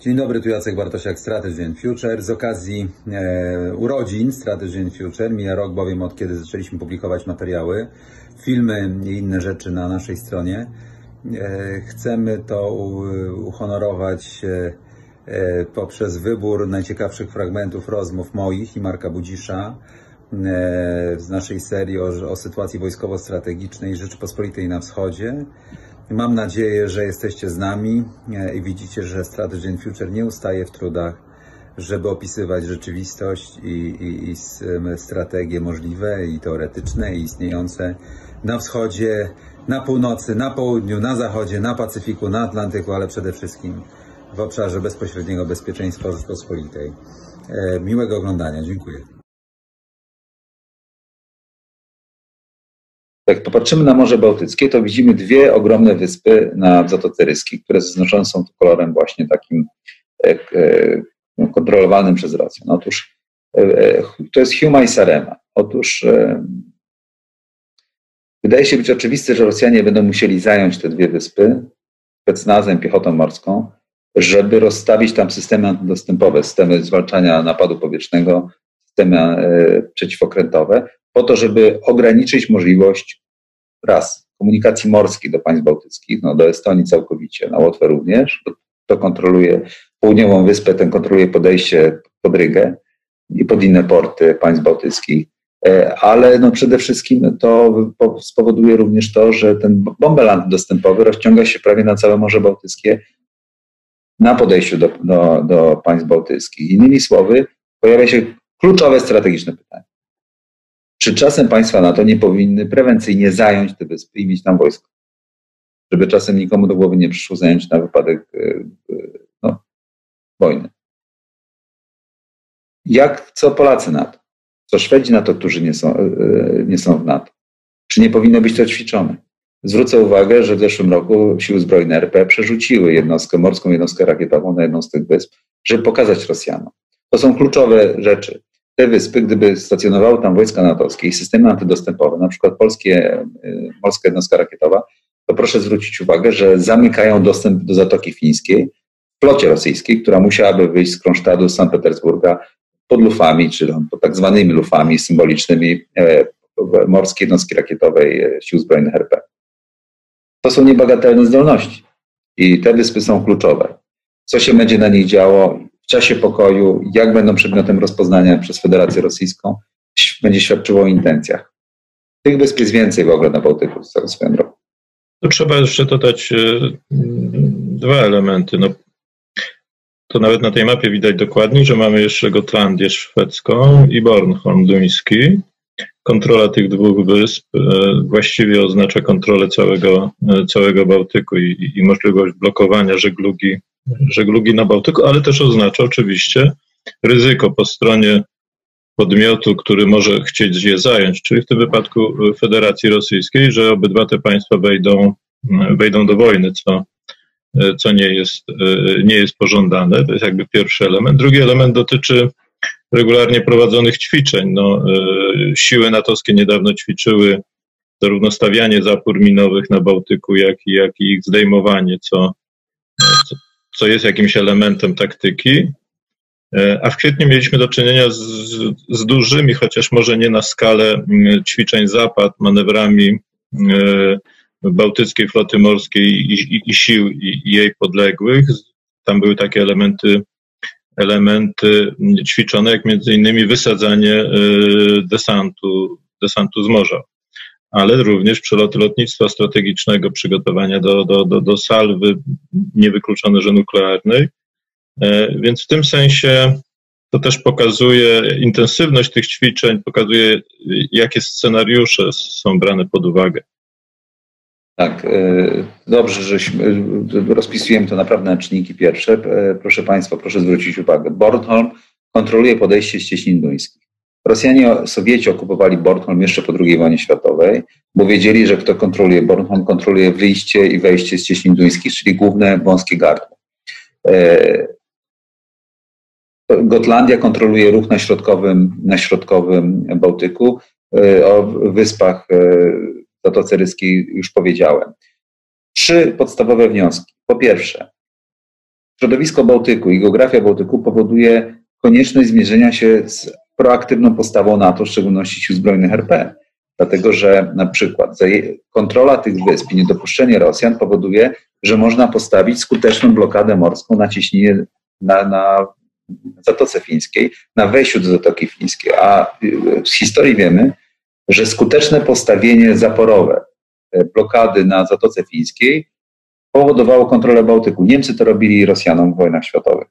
Dzień dobry, tu Jacek Bartosiak, Strategy and Future. Z okazji urodzin Strategy and Future, mija rok bowiem od kiedy zaczęliśmy publikować materiały, filmy i inne rzeczy na naszej stronie. Chcemy to uhonorować poprzez wybór najciekawszych fragmentów rozmów moich i Marka Budzisza z naszej serii o sytuacji wojskowo-strategicznej Rzeczypospolitej na wschodzie. Mam nadzieję, że jesteście z nami i widzicie, że Strategy and Future nie ustaje w trudach, żeby opisywać rzeczywistość i strategie możliwe i teoretyczne i istniejące na wschodzie, na północy, na południu, na zachodzie, na Pacyfiku, na Atlantyku, ale przede wszystkim w obszarze bezpośredniego bezpieczeństwa Rzeczypospolitej. Miłego oglądania. Dziękuję. Jak popatrzymy na Morze Bałtyckie, to widzimy dwie ogromne wyspy w Zatoce Ryskiej, które zaznaczone są tu kolorem właśnie takim kontrolowanym przez Rosję. No otóż to jest Huma i Sarema. Otóż wydaje się być oczywiste, że Rosjanie będą musieli zająć te dwie wyspy specnazem, piechotą morską, żeby rozstawić tam systemy antydostępowe, systemy zwalczania napadu powietrznego, systemy przeciwokrętowe, po to, żeby ograniczyć możliwość komunikacji morskiej do państw bałtyckich, no do Estonii całkowicie, na Łotwę również, to kontroluje południową wyspę, ten kontroluje podejście pod Rygę i pod inne porty państw bałtyckich, ale no przede wszystkim to spowoduje również to, że ten bąbel antydostępowy rozciąga się prawie na całe Morze Bałtyckie na podejściu do państw bałtyckich. Innymi słowy, pojawia się kluczowe strategiczne pytanie. Czy czasem państwa NATO nie powinny prewencyjnie zająć te wyspy i mieć tam wojsko? Żeby czasem nikomu do głowy nie przyszło zająć na wypadek wojny. Co Polacy na to? Co Szwedzi na to, którzy nie są w NATO? Czy nie powinno być to ćwiczone? Zwrócę uwagę, że w zeszłym roku Siły Zbrojne RP przerzuciły jednostkę morską, jednostkę rakietową na jedną z tych wysp, żeby pokazać Rosjanom. To są kluczowe rzeczy. Te wyspy, gdyby stacjonowały tam wojska natowskie i systemy antydostępowe, na przykład morska jednostka rakietowa, to proszę zwrócić uwagę, że zamykają dostęp do Zatoki Fińskiej flocie rosyjskiej, która musiałaby wyjść z Kronsztadu, z Sankt Petersburga pod lufami, czy pod tak zwanymi lufami symbolicznymi morskiej jednostki rakietowej Sił Zbrojnych RP. To są niebagatelne zdolności i te wyspy są kluczowe. Co się będzie na nich działo w czasie pokoju, jak będą przedmiotem rozpoznania przez Federację Rosyjską, będzie świadczyło o intencjach. Tych wysp jest więcej w ogóle na Bałtyku, swoją drogą. Tu trzeba jeszcze dodać dwa elementy. No, to nawet na tej mapie widać dokładnie, że mamy jeszcze Gotlandię szwedzką i Bornholm duński. Kontrola tych dwóch wysp właściwie oznacza kontrolę całego Bałtyku i możliwość blokowania żeglugi na Bałtyku, ale też oznacza oczywiście ryzyko po stronie podmiotu, który może chcieć je zająć, czyli w tym wypadku Federacji Rosyjskiej, że obydwa te państwa wejdą do wojny, co nie jest pożądane. To jest jakby pierwszy element. Drugi element dotyczy regularnie prowadzonych ćwiczeń. Siły natowskie niedawno ćwiczyły zarówno stawianie zapór minowych na Bałtyku, jak i ich zdejmowanie, co jest jakimś elementem taktyki. A w kwietniu mieliśmy do czynienia z dużymi, chociaż może nie na skalę ćwiczeń Zapad, manewrami Bałtyckiej Floty Morskiej i sił jej podległych. Tam były takie elementy ćwiczone, jak między innymi wysadzanie desantu z morza, ale również przeloty lotnictwa strategicznego, przygotowania do salwy, niewykluczone, że nuklearnej. Więc w tym sensie to też pokazuje intensywność tych ćwiczeń, pokazuje, jakie scenariusze są brane pod uwagę. Tak, dobrze, żeśmy rozpisujemy to naprawdę na czynniki pierwsze. Proszę Państwa, proszę zwrócić uwagę. Bornholm kontroluje podejście z Cieśnin Duńskich. Rosjanie, Sowieci okupowali Bornholm jeszcze po II wojnie światowej, bo wiedzieli, że kto kontroluje Bornholm, kontroluje wyjście i wejście z Cieśnin Duńskich, czyli główne wąskie gardło. Gotlandia kontroluje ruch na środkowym Bałtyku. O wyspach w Zatoce Ryskiej już powiedziałem. 3 podstawowe wnioski. Po pierwsze, środowisko Bałtyku i geografia Bałtyku powoduje konieczność zmierzenia się z proaktywną postawą NATO, w szczególności sił zbrojnych RP. Dlatego, że na przykład kontrola tych wysp i niedopuszczenie Rosjan powoduje, że można postawić skuteczną blokadę morską na ciśnienie na Zatoce Fińskiej, na wejściu do Zatoki Fińskiej. A z historii wiemy, że skuteczne postawienie zaporowe blokady na Zatoce Fińskiej powodowało kontrolę Bałtyku. Niemcy to robili Rosjanom w wojnach światowych.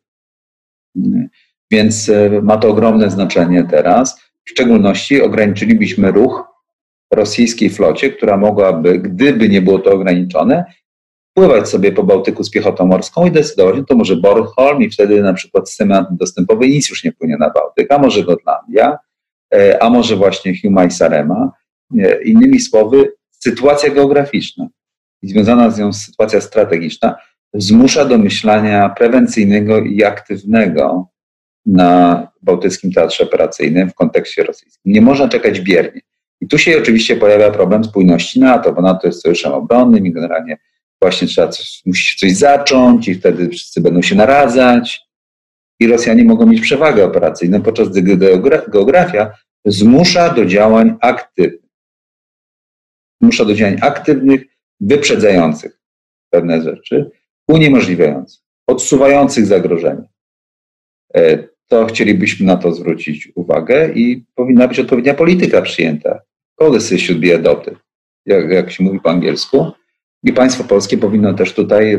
Więc ma to ogromne znaczenie teraz. W szczególności ograniczylibyśmy ruch rosyjskiej flocie, która mogłaby, gdyby nie było to ograniczone, pływać sobie po Bałtyku z piechotą morską i decydować, to może Bornholm i wtedy na przykład systemy antydostępowe nic już nie płynie na Bałtyk, a może Gotlandia, a może właśnie Huma i Sarema. Innymi słowy, sytuacja geograficzna i związana z nią sytuacja strategiczna zmusza do myślenia prewencyjnego i aktywnego na bałtyckim teatrze operacyjnym w kontekście rosyjskim. Nie można czekać biernie. I tu się oczywiście pojawia problem spójności NATO, bo NATO jest sojuszem obronnym i generalnie właśnie musi coś zacząć i wtedy wszyscy będą się naradzać i Rosjanie mogą mieć przewagę operacyjną, podczas gdy geografia zmusza do działań aktywnych. Zmusza do działań aktywnych, wyprzedzających pewne rzeczy, uniemożliwiających, odsuwających zagrożenie. To chcielibyśmy na to zwrócić uwagę i powinna być odpowiednia polityka przyjęta. Policy should be adopted, jak się mówi po angielsku. I państwo polskie powinno też tutaj,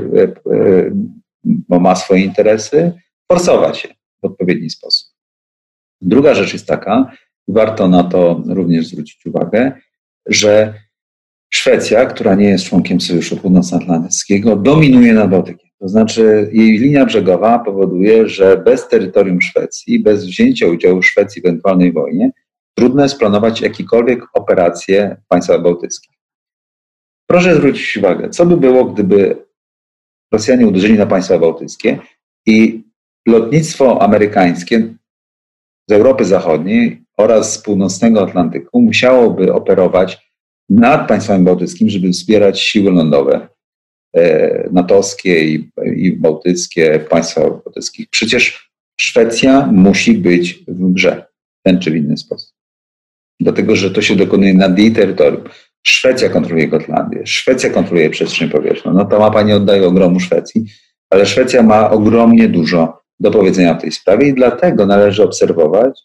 bo ma swoje interesy, forsować się w odpowiedni sposób. Druga rzecz jest taka, warto na to również zwrócić uwagę, że Szwecja, która nie jest członkiem Sojuszu Północnoatlantyckiego, dominuje nad Bałtykiem. To znaczy jej linia brzegowa powoduje, że bez terytorium Szwecji, bez wzięcia udziału Szwecji w ewentualnej wojnie, trudno jest planować jakiekolwiek operacje w państwach bałtyckich. Proszę zwrócić uwagę, co by było, gdyby Rosjanie uderzyli na państwa bałtyckie i lotnictwo amerykańskie z Europy Zachodniej oraz z północnego Atlantyku musiałoby operować nad państwami bałtyckimi, żeby wspierać siły lądowe natowskie i bałtyckie w państwach bałtyckich. Przecież Szwecja musi być w grze w ten czy w inny sposób. Dlatego, że to się dokonuje nad jej terytorium. Szwecja kontroluje Gotlandię, Szwecja kontroluje przestrzeń powietrzną. No ta mapa nie oddaje ogromu Szwecji, ale Szwecja ma ogromnie dużo do powiedzenia w tej sprawie i dlatego należy obserwować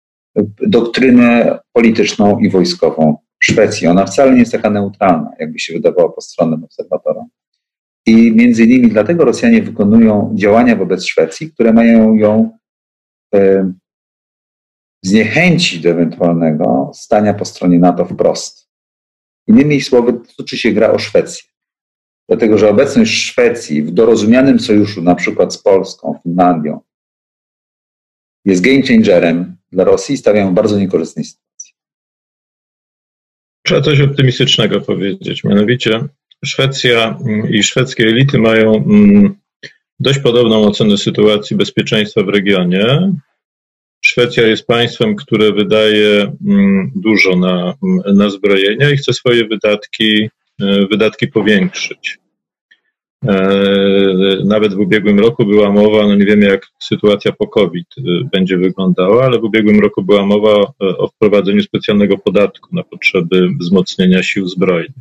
doktrynę polityczną i wojskową Szwecji. Ona wcale nie jest taka neutralna, jakby się wydawało postronnym obserwatorom. I między innymi dlatego Rosjanie wykonują działania wobec Szwecji, które mają ją zniechęcić do ewentualnego stania po stronie NATO wprost. Innymi słowy, toczy się gra o Szwecję. Dlatego, że obecność Szwecji w dorozumianym sojuszu, na przykład z Polską, Finlandią, jest game changerem dla Rosji i stawia ją w bardzo niekorzystnej sytuacji. Trzeba coś optymistycznego powiedzieć. Mianowicie Szwecja i szwedzkie elity mają dość podobną ocenę sytuacji bezpieczeństwa w regionie. Szwecja jest państwem, które wydaje dużo na zbrojenia i chce swoje wydatki powiększyć. Nawet w ubiegłym roku była mowa, no nie wiemy jak sytuacja po COVID będzie wyglądała, ale w ubiegłym roku była mowa o wprowadzeniu specjalnego podatku na potrzeby wzmocnienia sił zbrojnych.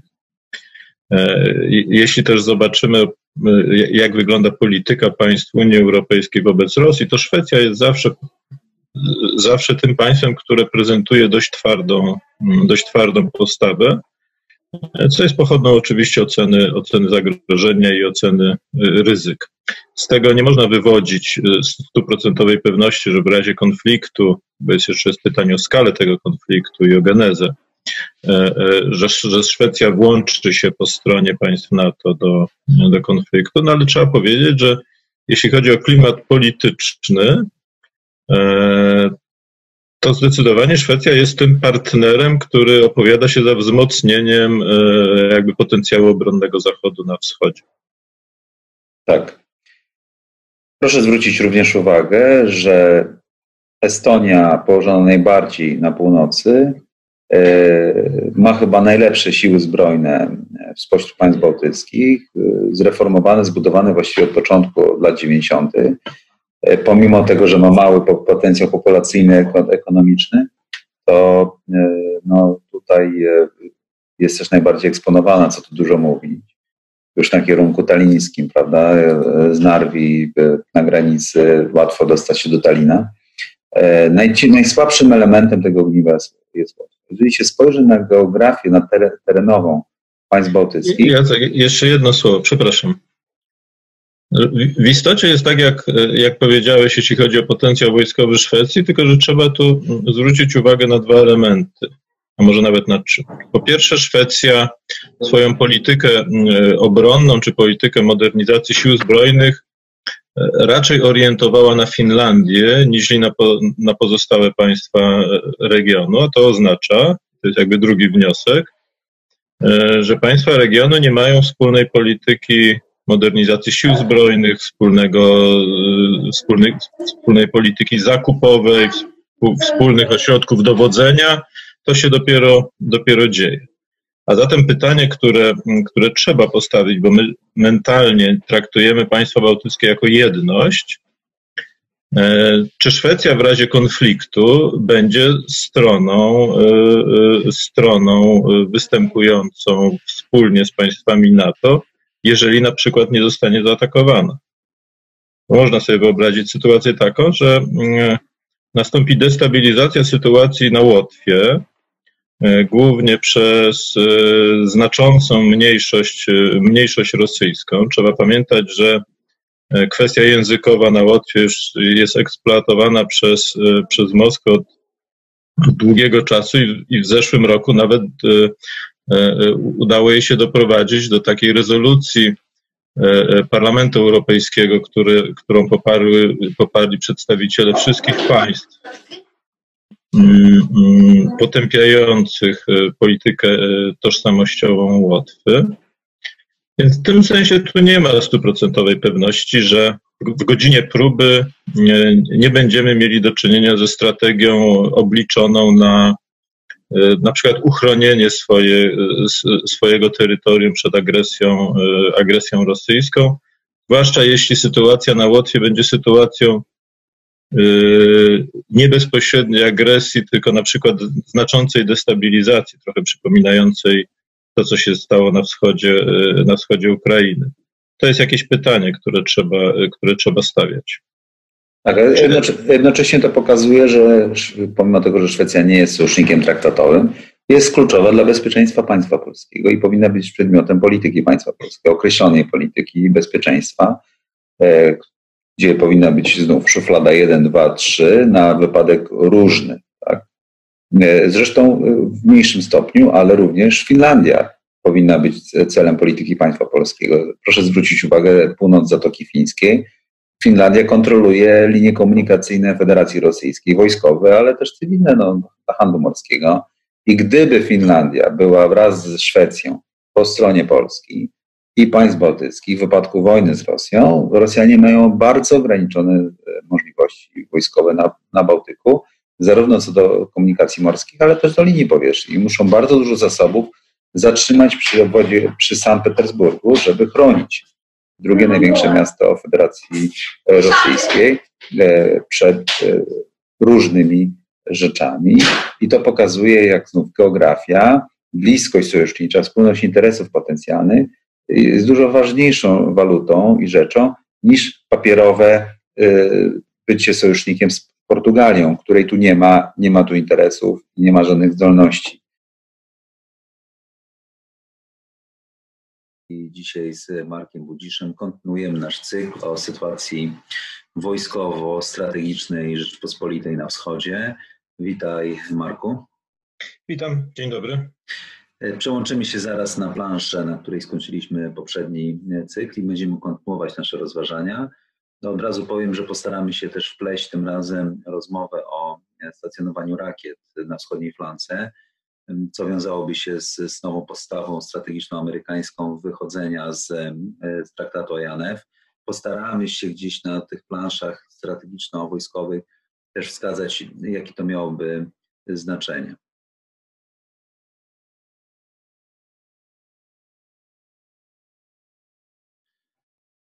Jeśli też zobaczymy, jak wygląda polityka państw Unii Europejskiej wobec Rosji, to Szwecja jest zawsze tym państwem, które prezentuje dość twardą postawę, co jest pochodną oczywiście oceny zagrożenia i oceny ryzyk. Z tego nie można wywodzić 100% pewności, że w razie konfliktu, bo jest jeszcze pytanie o skalę tego konfliktu i o genezę, że Szwecja włączy się po stronie państw NATO do konfliktu, no ale trzeba powiedzieć, że jeśli chodzi o klimat polityczny, to zdecydowanie Szwecja jest tym partnerem, który opowiada się za wzmocnieniem jakby potencjału obronnego Zachodu na wschodzie. Tak. Proszę zwrócić również uwagę, że Estonia, położona najbardziej na północy, ma chyba najlepsze siły zbrojne spośród państw bałtyckich, zreformowane, zbudowane właściwie od początku od lat 90. Pomimo tego, że ma mały potencjał populacyjny, ekonomiczny, to no, tutaj jest też najbardziej eksponowana, co tu dużo mówi, już na kierunku talińskim, prawda, z Narwi na granicy łatwo dostać się do Talina. Najsłabszym elementem tego ogniwa jest Łotwa. Jeżeli się spojrzy na geografię, na terenową państw bałtyckich... Jacek, jeszcze jedno słowo, przepraszam. W istocie jest tak, jak powiedziałeś, jeśli chodzi o potencjał wojskowy Szwecji, tylko że trzeba tu zwrócić uwagę na dwa elementy, a może nawet na trzy. Po pierwsze, Szwecja swoją politykę obronną czy politykę modernizacji sił zbrojnych raczej orientowała na Finlandię niż na pozostałe państwa regionu. A to oznacza, to jest jakby drugi wniosek, że państwa regionu nie mają wspólnej polityki modernizacji sił zbrojnych, wspólnej polityki zakupowej, wspólnych ośrodków dowodzenia. To się dopiero dzieje. A zatem pytanie, które trzeba postawić, bo my mentalnie traktujemy państwa bałtyckie jako jedność, czy Szwecja w razie konfliktu będzie stroną występującą wspólnie z państwami NATO, jeżeli na przykład nie zostanie zaatakowana? Można sobie wyobrazić sytuację taką, że nastąpi destabilizacja sytuacji na Łotwie, głównie przez znaczącą mniejszość rosyjską. Trzeba pamiętać, że kwestia językowa na Łotwie już jest eksploatowana przez Moskwę od długiego czasu i w zeszłym roku nawet udało jej się doprowadzić do takiej rezolucji Parlamentu Europejskiego, którą poparli przedstawiciele wszystkich państw potępiających politykę tożsamościową Łotwy. Więc w tym sensie tu nie ma 100% pewności, że w godzinie próby nie będziemy mieli do czynienia ze strategią obliczoną na przykład uchronienie swojego terytorium przed agresją rosyjską, zwłaszcza jeśli sytuacja na Łotwie będzie sytuacją nie bezpośredniej agresji, tylko na przykład znaczącej destabilizacji, trochę przypominającej to, co się stało na wschodzie Ukrainy. To jest jakieś pytanie, które trzeba stawiać. Tak, jednocześnie to pokazuje, że pomimo tego, że Szwecja nie jest sojusznikiem traktatowym, jest kluczowa dla bezpieczeństwa państwa polskiego i powinna być przedmiotem polityki państwa polskiego, określonej polityki bezpieczeństwa, gdzie powinna być znów szuflada 1, 2, 3 na wypadek różny. Tak? Zresztą w mniejszym stopniu, ale również Finlandia powinna być celem polityki państwa polskiego. Proszę zwrócić uwagę, północ Zatoki Fińskiej. Finlandia kontroluje linie komunikacyjne Federacji Rosyjskiej, wojskowe, ale też cywilne, dla handlu morskiego. I gdyby Finlandia była wraz z Szwecją po stronie Polski i państw bałtyckich w wypadku wojny z Rosją, Rosjanie mają bardzo ograniczone możliwości wojskowe na Bałtyku, zarówno co do komunikacji morskich, ale też do linii powietrznej. Muszą bardzo dużo zasobów zatrzymać przy Sankt Petersburgu, żeby chronić drugie największe miasto Federacji Rosyjskiej przed różnymi rzeczami. I to pokazuje, jak znów geografia, bliskość sojusznicza, spójność interesów potencjalnych jest dużo ważniejszą walutą i rzeczą niż papierowe bycie sojusznikiem z Portugalią, której tu nie ma tu interesów i nie ma żadnych zdolności. I dzisiaj z Markiem Budziszem kontynuujemy nasz cykl o sytuacji wojskowo-strategicznej Rzeczypospolitej na wschodzie. Witaj, Marku. Witam, dzień dobry. Przełączymy się zaraz na planszę, na której skończyliśmy poprzedni cykl i będziemy kontynuować nasze rozważania. Od razu powiem, że postaramy się też wpleść tym razem rozmowę o stacjonowaniu rakiet na wschodniej flance, co wiązałoby się z nową postawą strategiczną amerykańską wychodzenia z traktatu INF. Postaramy się gdzieś na tych planszach strategiczno-wojskowych też wskazać, jakie to miałoby znaczenie.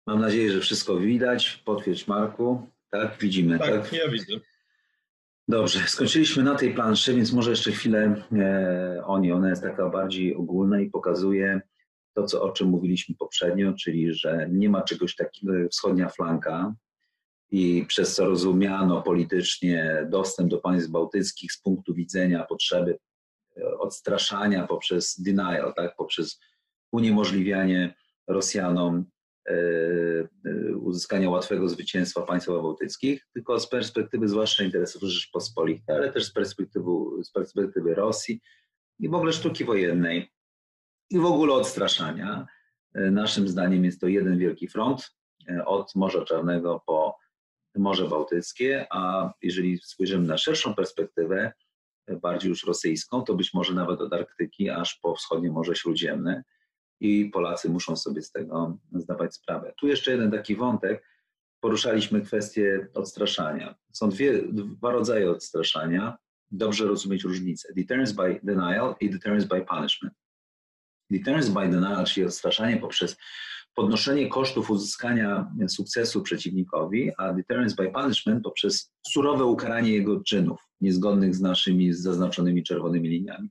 Mam nadzieję, że wszystko widać. Potwierdź, Marku. Tak, widzimy. Tak, ja widzę. Dobrze, skończyliśmy na tej planszy, więc może jeszcze chwilę o niej. Ona jest taka bardziej ogólna i pokazuje to, o czym mówiliśmy poprzednio, czyli że nie ma czegoś takiego jak wschodnia flanka i przez co rozumiano politycznie dostęp do państw bałtyckich z punktu widzenia potrzeby odstraszania poprzez denial, tak, poprzez uniemożliwianie Rosjanom uzyskania łatwego zwycięstwa państw bałtyckich, tylko z perspektywy zwłaszcza interesów Rzeczypospolitej, ale też z perspektywy Rosji i w ogóle sztuki wojennej i w ogóle odstraszania. Naszym zdaniem jest to jeden wielki front od Morza Czarnego po Morze Bałtyckie, a jeżeli spojrzymy na szerszą perspektywę, bardziej już rosyjską, to być może nawet od Arktyki aż po wschodnie Morze Śródziemne i Polacy muszą sobie z tego zdawać sprawę. Tu jeszcze jeden taki wątek. Poruszaliśmy kwestię odstraszania. Są dwa rodzaje odstraszania. Dobrze rozumieć różnicę. Deterrence by denial i deterrence by punishment. Deterrence by denial, czyli odstraszanie poprzez podnoszenie kosztów uzyskania sukcesu przeciwnikowi, a deterrence by punishment poprzez surowe ukaranie jego czynów, niezgodnych z naszymi zaznaczonymi czerwonymi liniami.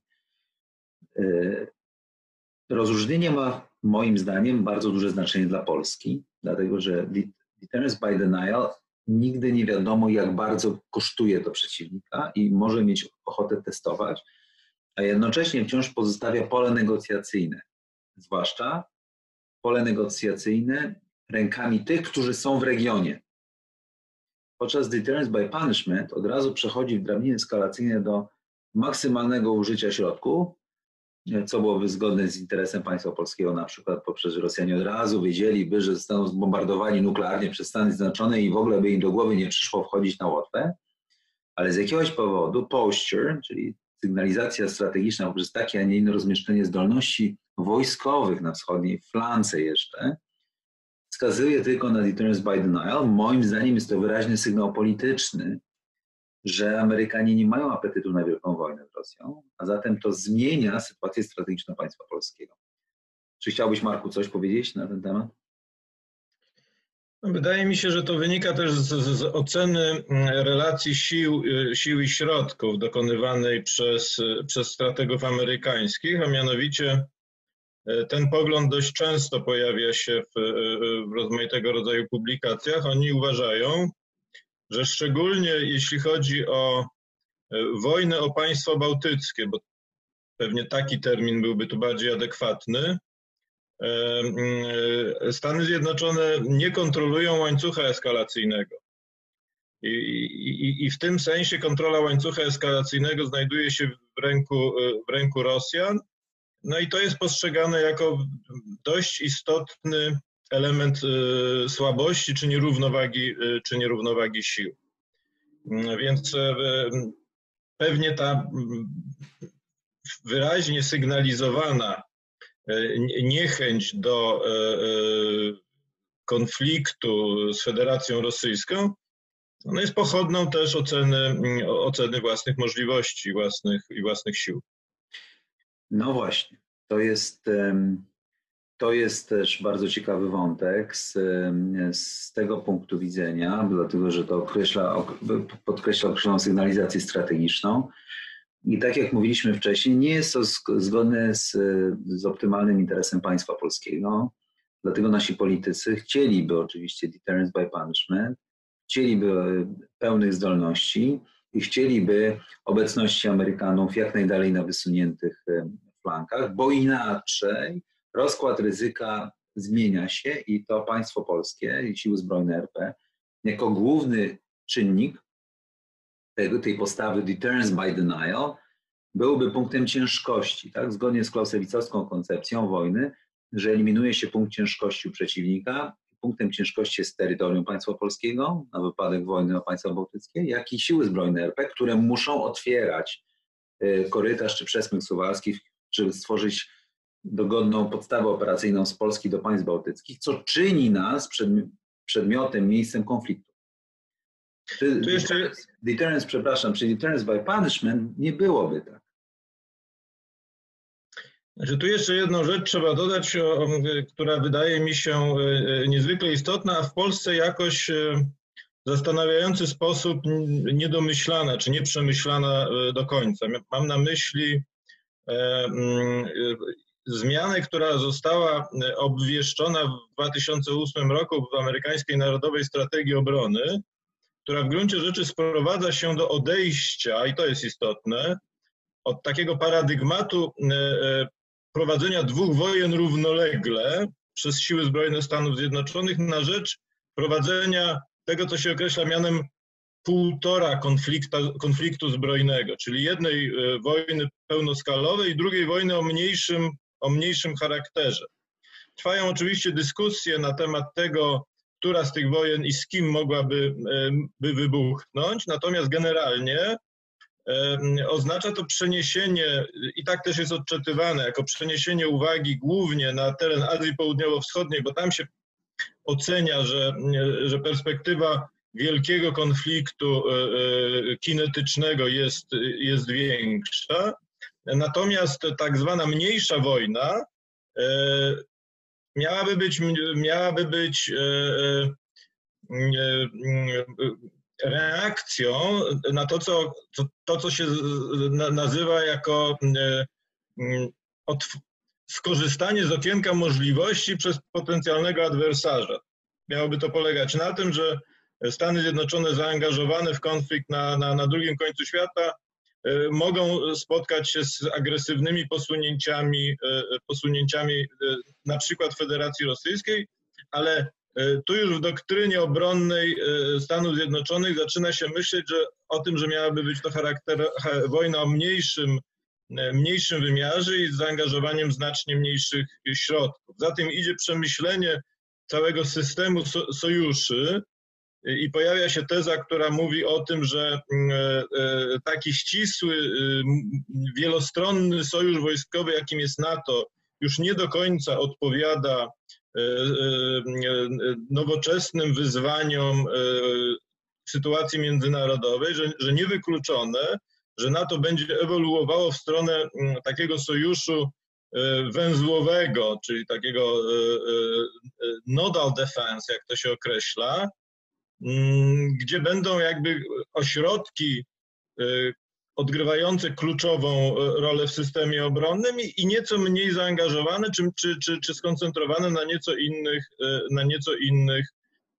Rozróżnienie ma moim zdaniem bardzo duże znaczenie dla Polski, dlatego że deterrence by denial nigdy nie wiadomo, jak bardzo kosztuje to przeciwnika i może mieć ochotę testować, a jednocześnie wciąż pozostawia pole negocjacyjne, zwłaszcza pole negocjacyjne rękami tych, którzy są w regionie. Podczas deterrence by punishment od razu przechodzi w drabinie eskalacyjnej do maksymalnego użycia środków, co byłoby zgodne z interesem państwa polskiego, na przykład poprzez, że Rosjanie od razu wiedzieliby, że zostaną zbombardowani nuklearnie przez Stany Zjednoczone i w ogóle by im do głowy nie przyszło wchodzić na Łotwę, ale z jakiegoś powodu posture, czyli sygnalizacja strategiczna poprzez takie, a nie inne rozmieszczenie zdolności wojskowych na wschodniej flance jeszcze, wskazuje tylko na deterrence by denial. Moim zdaniem jest to wyraźny sygnał polityczny, że Amerykanie nie mają apetytu na wielką wojnę z Rosją, a zatem to zmienia sytuację strategiczną państwa polskiego. Czy chciałbyś, Marku, coś powiedzieć na ten temat? Wydaje mi się, że to wynika też z oceny relacji sił i środków dokonywanej przez strategów amerykańskich, a mianowicie ten pogląd dość często pojawia się w rozmaitego rodzaju publikacjach. Oni uważają, że szczególnie jeśli chodzi o wojnę o państwo bałtyckie, bo pewnie taki termin byłby tu bardziej adekwatny, Stany Zjednoczone nie kontrolują łańcucha eskalacyjnego. I w tym sensie kontrola łańcucha eskalacyjnego znajduje się w ręku Rosjan. No i to jest postrzegane jako dość istotny element słabości czy nierównowagi sił. Więc pewnie ta wyraźnie sygnalizowana niechęć do konfliktu z Federacją Rosyjską, ona jest pochodną też oceny własnych możliwości i własnych sił. No właśnie, to jest też bardzo ciekawy wątek z tego punktu widzenia, dlatego że to podkreśla określoną sygnalizację strategiczną. I tak jak mówiliśmy wcześniej, nie jest to zgodne z optymalnym interesem państwa polskiego. Dlatego nasi politycy chcieliby oczywiście deterrence by punishment, chcieliby pełnych zdolności i chcieliby obecności Amerykanów jak najdalej na wysuniętych flankach, bo inaczej rozkład ryzyka zmienia się i to państwo polskie i siły zbrojne RP jako główny czynnik tej postawy deterrence by denial byłby punktem ciężkości, tak? Zgodnie z clausewitzowską koncepcją wojny, że eliminuje się punkt ciężkości u przeciwnika. Punktem ciężkości jest terytorium państwa polskiego na wypadek wojny o państwa bałtyckie, jak i siły zbrojne RP, które muszą otwierać korytarz czy przesmyk suwalski, żeby stworzyć dogodną podstawę operacyjną z Polski do państw bałtyckich, co czyni nas przedmiotem, miejscem konfliktu. Deterrence by punishment nie byłoby tak. Znaczy, tu jeszcze jedną rzecz trzeba dodać, która wydaje mi się niezwykle istotna, a w Polsce jakoś w zastanawiający sposób niedomyślana czy nieprzemyślana do końca. Mam na myśli zmianę, która została obwieszczona w 2008 roku w amerykańskiej Narodowej Strategii Obrony, która w gruncie rzeczy sprowadza się do odejścia, i to jest istotne, od takiego paradygmatu prowadzenia dwóch wojen równolegle przez siły zbrojne Stanów Zjednoczonych na rzecz prowadzenia tego, co się określa mianem półtora konfliktu zbrojnego, czyli jednej wojny pełnoskalowej i drugiej wojny o mniejszym charakterze. Trwają oczywiście dyskusje na temat tego, która z tych wojen i z kim mogłaby wybuchnąć, natomiast generalnie oznacza to przeniesienie, i tak też jest odczytywane, jako przeniesienie uwagi głównie na teren Azji Południowo-Wschodniej, bo tam się ocenia, że perspektywa wielkiego konfliktu kinetycznego jest większa. Natomiast tak zwana mniejsza wojna miałaby być reakcją na to, co się nazywa jako skorzystanie z okienka możliwości przez potencjalnego adwersarza. Miałoby to polegać na tym, że Stany Zjednoczone zaangażowane w konflikt na drugim końcu świata mogą spotkać się z agresywnymi posunięciami na przykład Federacji Rosyjskiej, ale tu już w doktrynie obronnej Stanów Zjednoczonych zaczyna się myśleć o tym, że miałaby być to wojna o mniejszym wymiarze i z zaangażowaniem znacznie mniejszych środków. Za tym idzie przemyślenie całego systemu sojuszy i pojawia się teza, która mówi o tym, że taki ścisły, wielostronny sojusz wojskowy, jakim jest NATO, już nie do końca odpowiada nowoczesnym wyzwaniom sytuacji międzynarodowej, że niewykluczone, że NATO będzie ewoluowało w stronę takiego sojuszu węzłowego, czyli takiego nodal defense, jak to się określa, gdzie będą jakby ośrodki odgrywające kluczową rolę w systemie obronnym i nieco mniej zaangażowane czy skoncentrowane na nieco innych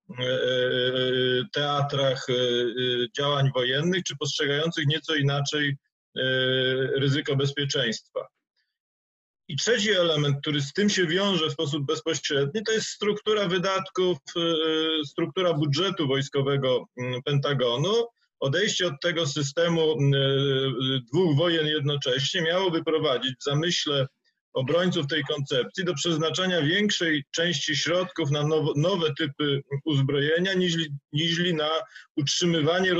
teatrach działań wojennych, czy postrzegających nieco inaczej ryzyko bezpieczeństwa. I trzeci element, który z tym się wiąże w sposób bezpośredni, to jest struktura wydatków, struktura budżetu wojskowego Pentagonu. Odejście od tego systemu dwóch wojen jednocześnie miałoby prowadzić w zamyśle obrońców tej koncepcji do przeznaczania większej części środków na nowe typy uzbrojenia niż na utrzymywanie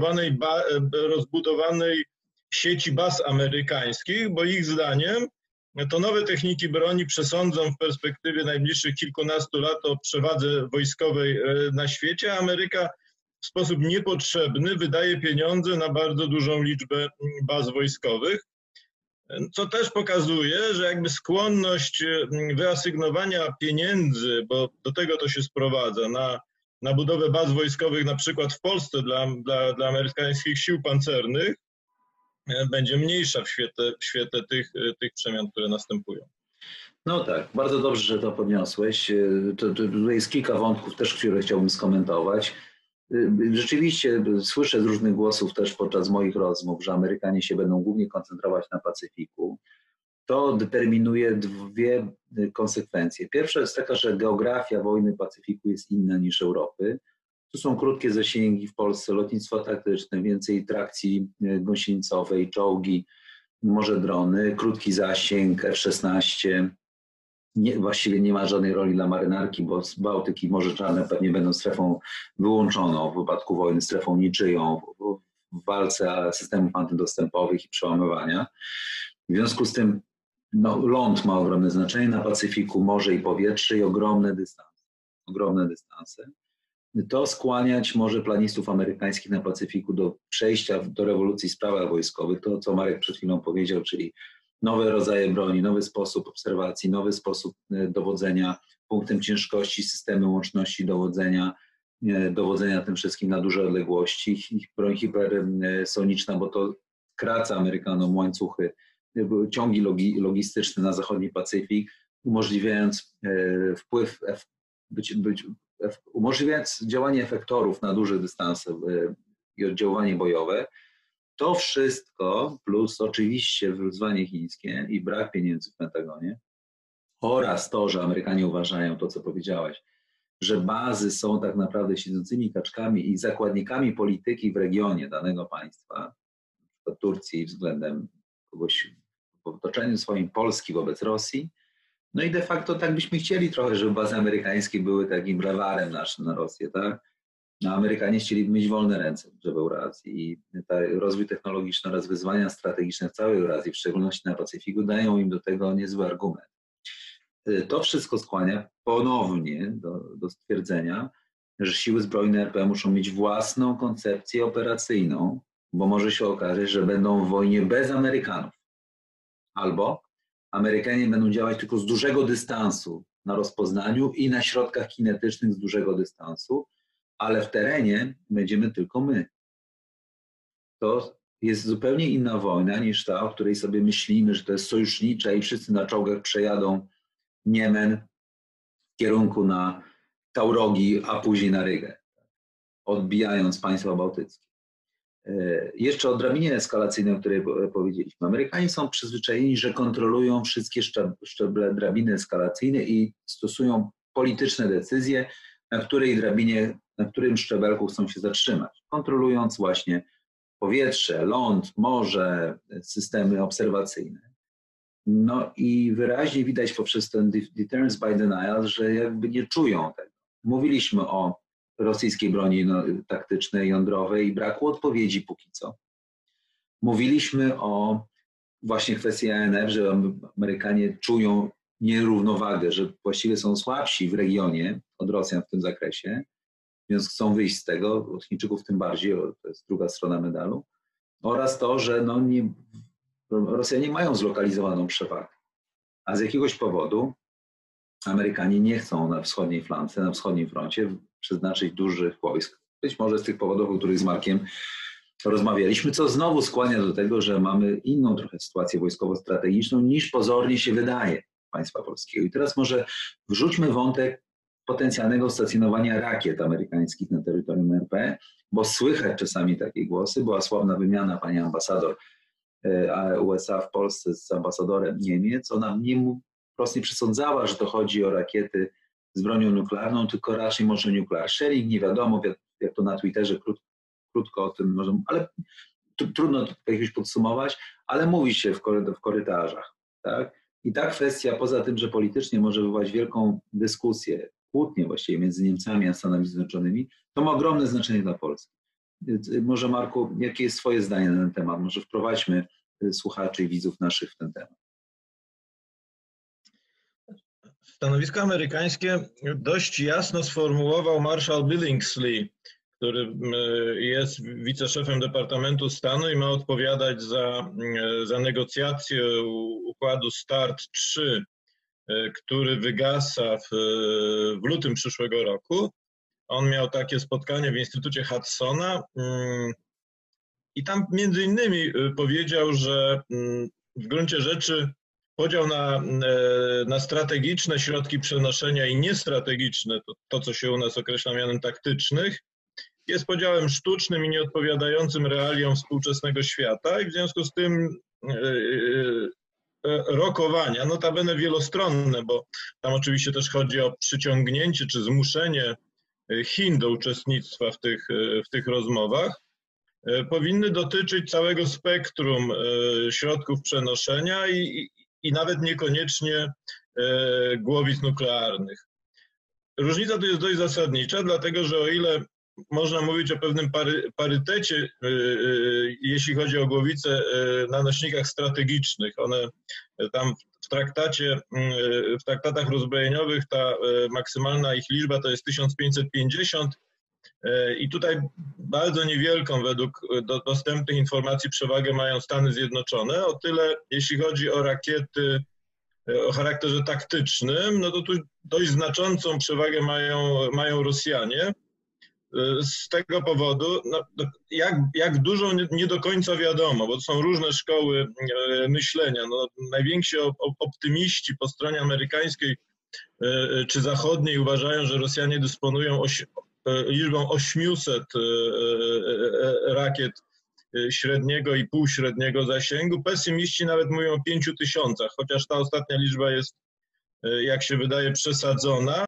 rozbudowanej sieci baz amerykańskich, bo ich zdaniem to nowe techniki broni przesądzą w perspektywie najbliższych kilkunastu lat o przewadze wojskowej na świecie, a Ameryka w sposób niepotrzebny wydaje pieniądze na bardzo dużą liczbę baz wojskowych, co też pokazuje, że jakby skłonność wyasygnowania pieniędzy, bo do tego to się sprowadza, na budowę baz wojskowych na przykład w Polsce dla amerykańskich sił pancernych będzie mniejsza w świetle tych przemian, które następują. No tak, bardzo dobrze, że to podniosłeś. Tu jest kilka wątków też, które chciałbym skomentować. Rzeczywiście słyszę z różnych głosów też podczas moich rozmów, że Amerykanie się będą głównie koncentrować na Pacyfiku. To determinuje dwie konsekwencje. Pierwsza jest taka, że geografia wojny Pacyfiku jest inna niż Europy. Tu są krótkie zasięgi w Polsce, lotnictwo taktyczne, więcej trakcji gąsienicowej, czołgi, może drony, krótki zasięg, F-16. Właściwie nie ma żadnej roli dla marynarki, bo z Bałtyki Morze Czarne pewnie będą strefą wyłączoną w wypadku wojny, strefą niczyją w walce systemów antydostępowych i przełamywania. W związku z tym ląd ma ogromne znaczenie na Pacyfiku, morze i powietrze i ogromne dystanse. To skłaniać może planistów amerykańskich na Pacyfiku do przejścia do rewolucji w sprawach wojskowych. To, co Marek przed chwilą powiedział, czyli nowe rodzaje broni, nowy sposób obserwacji, nowy sposób dowodzenia, punktem ciężkości systemy łączności dowodzenia tym wszystkim na duże odległości, broń hipersoniczna, bo to skraca Amerykanom łańcuchy, ciągi logistyczne na zachodni Pacyfik, umożliwiając umożliwiając działanie efektorów na duże dystanse i oddziaływanie bojowe. To wszystko, plus oczywiście wyzwanie chińskie i brak pieniędzy w Pentagonie oraz to, że Amerykanie uważają to, co powiedziałeś, że bazy są tak naprawdę siedzącymi kaczkami i zakładnikami polityki w regionie danego państwa, na przykład Turcji względem kogoś w otoczeniu swoim, Polski wobec Rosji. No i de facto tak byśmy chcieli trochę, żeby bazy amerykańskie były takim brewarem naszym na Rosję, tak? No, Amerykanie chcieli mieć wolne ręce w Eurazji i rozwój technologiczny oraz wyzwania strategiczne w całej Eurazji, w szczególności na Pacyfiku, dają im do tego niezły argument. To wszystko skłania ponownie do stwierdzenia, że siły zbrojne RP muszą mieć własną koncepcję operacyjną, bo może się okazać, że będą w wojnie bez Amerykanów. Albo Amerykanie będą działać tylko z dużego dystansu na rozpoznaniu i na środkach kinetycznych z dużego dystansu, ale w terenie będziemy tylko my. To jest zupełnie inna wojna niż ta, o której sobie myślimy, że to jest sojusznicza i wszyscy na czołgach przejadą Niemen w kierunku na Taurogi, a później na Rygę, odbijając państwa bałtyckie. Jeszcze o drabinie eskalacyjnej, o której powiedzieliśmy. Amerykanie są przyzwyczajeni, że kontrolują wszystkie szczeble drabiny eskalacyjnej i stosują polityczne decyzje, na którym szczebelku chcą się zatrzymać, kontrolując właśnie powietrze, ląd, morze, systemy obserwacyjne. No i wyraźnie widać poprzez ten deterrence by denial, że jakby nie czują tego. Mówiliśmy o rosyjskiej broni taktycznej, jądrowej i braku odpowiedzi póki co. Mówiliśmy o właśnie kwestii ANF, że Amerykanie czują nierównowagę, że właściwie są słabsi w regionie od Rosjan w tym zakresie, więc chcą wyjść z tego, od Chińczyków tym bardziej, to jest druga strona medalu, oraz to, że Rosjanie mają zlokalizowaną przewagę, a z jakiegoś powodu Amerykanie nie chcą na wschodniej flance, na wschodnim froncie przeznaczyć dużych wojsk. Być może z tych powodów, o których z Markiem rozmawialiśmy, co znowu skłania do tego, że mamy inną trochę sytuację wojskowo-strategiczną niż pozornie się wydaje państwa polskiego. I teraz może wrzućmy wątek potencjalnego stacjonowania rakiet amerykańskich na terytorium RP, bo słychać czasami takie głosy. Była sławna wymiana pani ambasador USA w Polsce z ambasadorem Niemiec. Ona wprost nie przesądzała, że to chodzi o rakiety z bronią nuklearną, tylko raczej może nuclear sharing, nie wiadomo, jak to na Twitterze krótko o tym może, ale trudno to jakoś podsumować, ale mówi się w korytarzach, tak? I ta kwestia, poza tym, że politycznie może wywołać wielką dyskusję, kłótnię właściwie między Niemcami a Stanami Zjednoczonymi, to ma ogromne znaczenie dla Polski. Może Marku, jakie jest twoje zdanie na ten temat? Może wprowadźmy słuchaczy i widzów naszych w ten temat. Stanowisko amerykańskie dość jasno sformułował Marshal Billingsley, który jest wiceszefem Departamentu Stanu i ma odpowiadać za negocjacje układu START 3, który wygasa w lutym przyszłego roku. On miał takie spotkanie w Instytucie Hudsona i tam między innymi powiedział, że w gruncie rzeczy podział na strategiczne środki przenoszenia i niestrategiczne, to co się u nas określa mianem taktycznych, jest podziałem sztucznym i nieodpowiadającym realiom współczesnego świata i w związku z tym rokowania, notabene wielostronne, bo tam oczywiście też chodzi o przyciągnięcie czy zmuszenie Chin do uczestnictwa w tych rozmowach, powinny dotyczyć całego spektrum środków przenoszenia i nawet niekoniecznie głowic nuklearnych. Różnica tu jest dość zasadnicza, dlatego że o ile można mówić o pewnym parytecie, jeśli chodzi o głowice na nośnikach strategicznych. One tam w traktatach rozbrojeniowych ta maksymalna ich liczba to jest 1550, I tutaj bardzo niewielką według dostępnych informacji przewagę mają Stany Zjednoczone. O tyle, jeśli chodzi o rakiety o charakterze taktycznym, no to tu dość znaczącą przewagę mają Rosjanie. Z tego powodu, no, jak dużo nie do końca wiadomo, bo to są różne szkoły myślenia. No, najwięksi optymiści po stronie amerykańskiej czy zachodniej uważają, że Rosjanie dysponują liczbą 800 rakiet średniego i półśredniego zasięgu. Pesymiści nawet mówią o 5000, chociaż ta ostatnia liczba jest, jak się wydaje, przesadzona.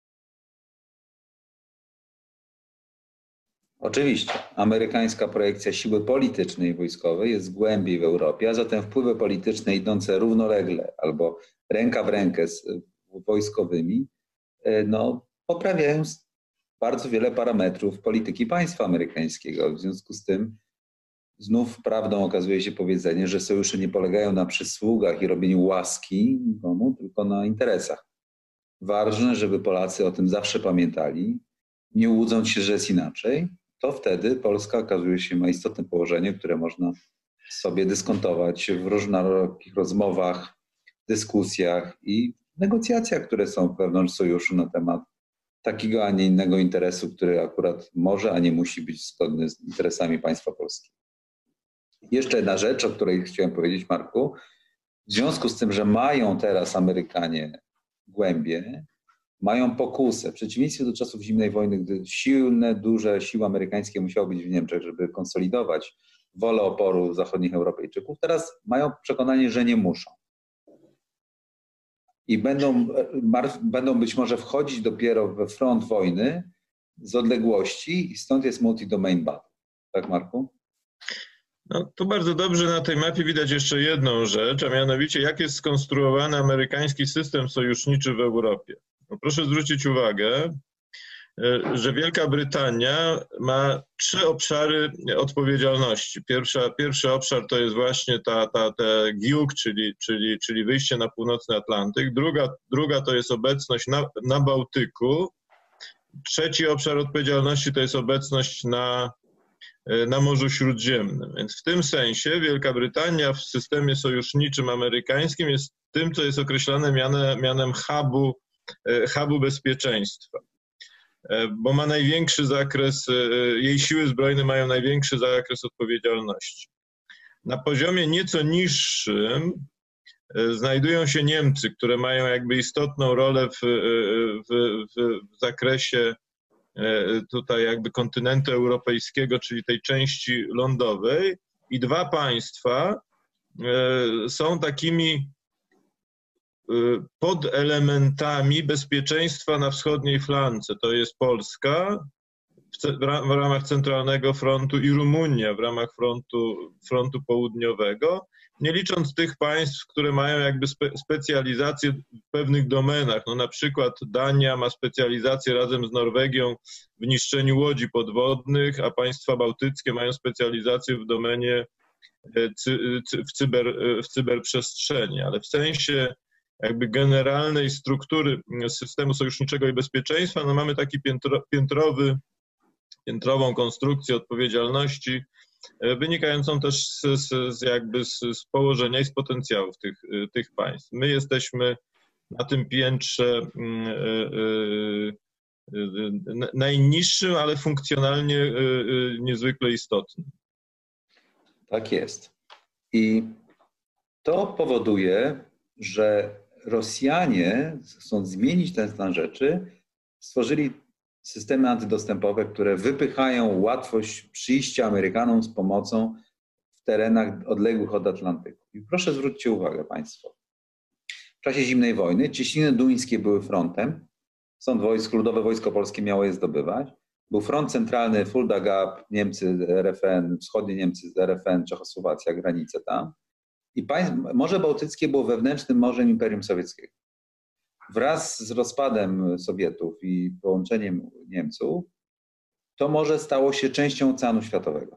Oczywiście, amerykańska projekcja siły politycznej i wojskowej jest głębiej w Europie, a zatem wpływy polityczne idące równolegle albo ręka w rękę z wojskowymi no, poprawiają bardzo wiele parametrów polityki państwa amerykańskiego. W związku z tym znów prawdą okazuje się powiedzenie, że sojusze nie polegają na przysługach i robieniu łaski nikomu, tylko na interesach. Ważne, żeby Polacy o tym zawsze pamiętali, nie łudząc się, że jest inaczej, to wtedy Polska okazuje się ma istotne położenie, które można sobie dyskontować w różnorakich rozmowach, dyskusjach i negocjacjach, które są wewnątrz sojuszu na temat takiego, a nie innego interesu, który akurat może, a nie musi być zgodny z interesami państwa polskiego. Jeszcze jedna rzecz, o której chciałem powiedzieć, Marku. W związku z tym, że mają teraz Amerykanie głębie, mają pokusę. W przeciwieństwie do czasów zimnej wojny, gdy silne, duże siły amerykańskie musiały być w Niemczech, żeby konsolidować wolę oporu zachodnich Europejczyków, teraz mają przekonanie, że nie muszą. I będą być może wchodzić dopiero we front wojny z odległości i stąd jest multi-domain battle. Tak, Marku? No, tu bardzo dobrze na tej mapie widać jeszcze jedną rzecz, a mianowicie jak jest skonstruowany amerykański system sojuszniczy w Europie. No, proszę zwrócić uwagę, że Wielka Brytania ma 3 obszary odpowiedzialności. Pierwszy obszar to jest właśnie ta GIUK, czyli wyjście na północny Atlantyk. Druga to jest obecność na Bałtyku. Trzeci obszar odpowiedzialności to jest obecność na Morzu Śródziemnym. Więc w tym sensie Wielka Brytania w systemie sojuszniczym amerykańskim jest tym, co jest określane mianem hubu bezpieczeństwa, bo ma największy zakres, jej siły zbrojne mają największy zakres odpowiedzialności. Na poziomie nieco niższym znajdują się Niemcy, które mają jakby istotną rolę w zakresie tutaj jakby kontynentu europejskiego, czyli tej części lądowej, i 2 państwa są takimi podelementami bezpieczeństwa na wschodniej flance. To jest Polska w ramach Centralnego Frontu i Rumunia w ramach frontu południowego, nie licząc tych państw, które mają jakby specjalizację w pewnych domenach. No na przykład Dania ma specjalizację razem z Norwegią w niszczeniu łodzi podwodnych, a państwa bałtyckie mają specjalizację w domenie w cyberprzestrzeni, ale w sensie jakby generalnej struktury systemu sojuszniczego i bezpieczeństwa, no mamy taki piętrową konstrukcję odpowiedzialności, wynikającą też z położenia i z potencjałów tych państw. My jesteśmy na tym piętrze najniższym, ale funkcjonalnie niezwykle istotnym. Tak jest. I to powoduje, że Rosjanie, chcąc zmienić ten stan rzeczy, stworzyli systemy antydostępowe, które wypychają łatwość przyjścia Amerykanom z pomocą w terenach odległych od Atlantyku. I proszę zwróćcie uwagę Państwo. W czasie zimnej wojny Cieśniny duńskie były frontem, stąd Ludowe Wojsko Polskie miało je zdobywać. Był front centralny Fulda Gap, Niemcy, RFN, wschodnie Niemcy, RFN, Czechosłowacja, granice tam. I Morze Bałtyckie było wewnętrznym morzem Imperium Sowieckiego. Wraz z rozpadem Sowietów i połączeniem Niemców, to morze stało się częścią Oceanu Światowego.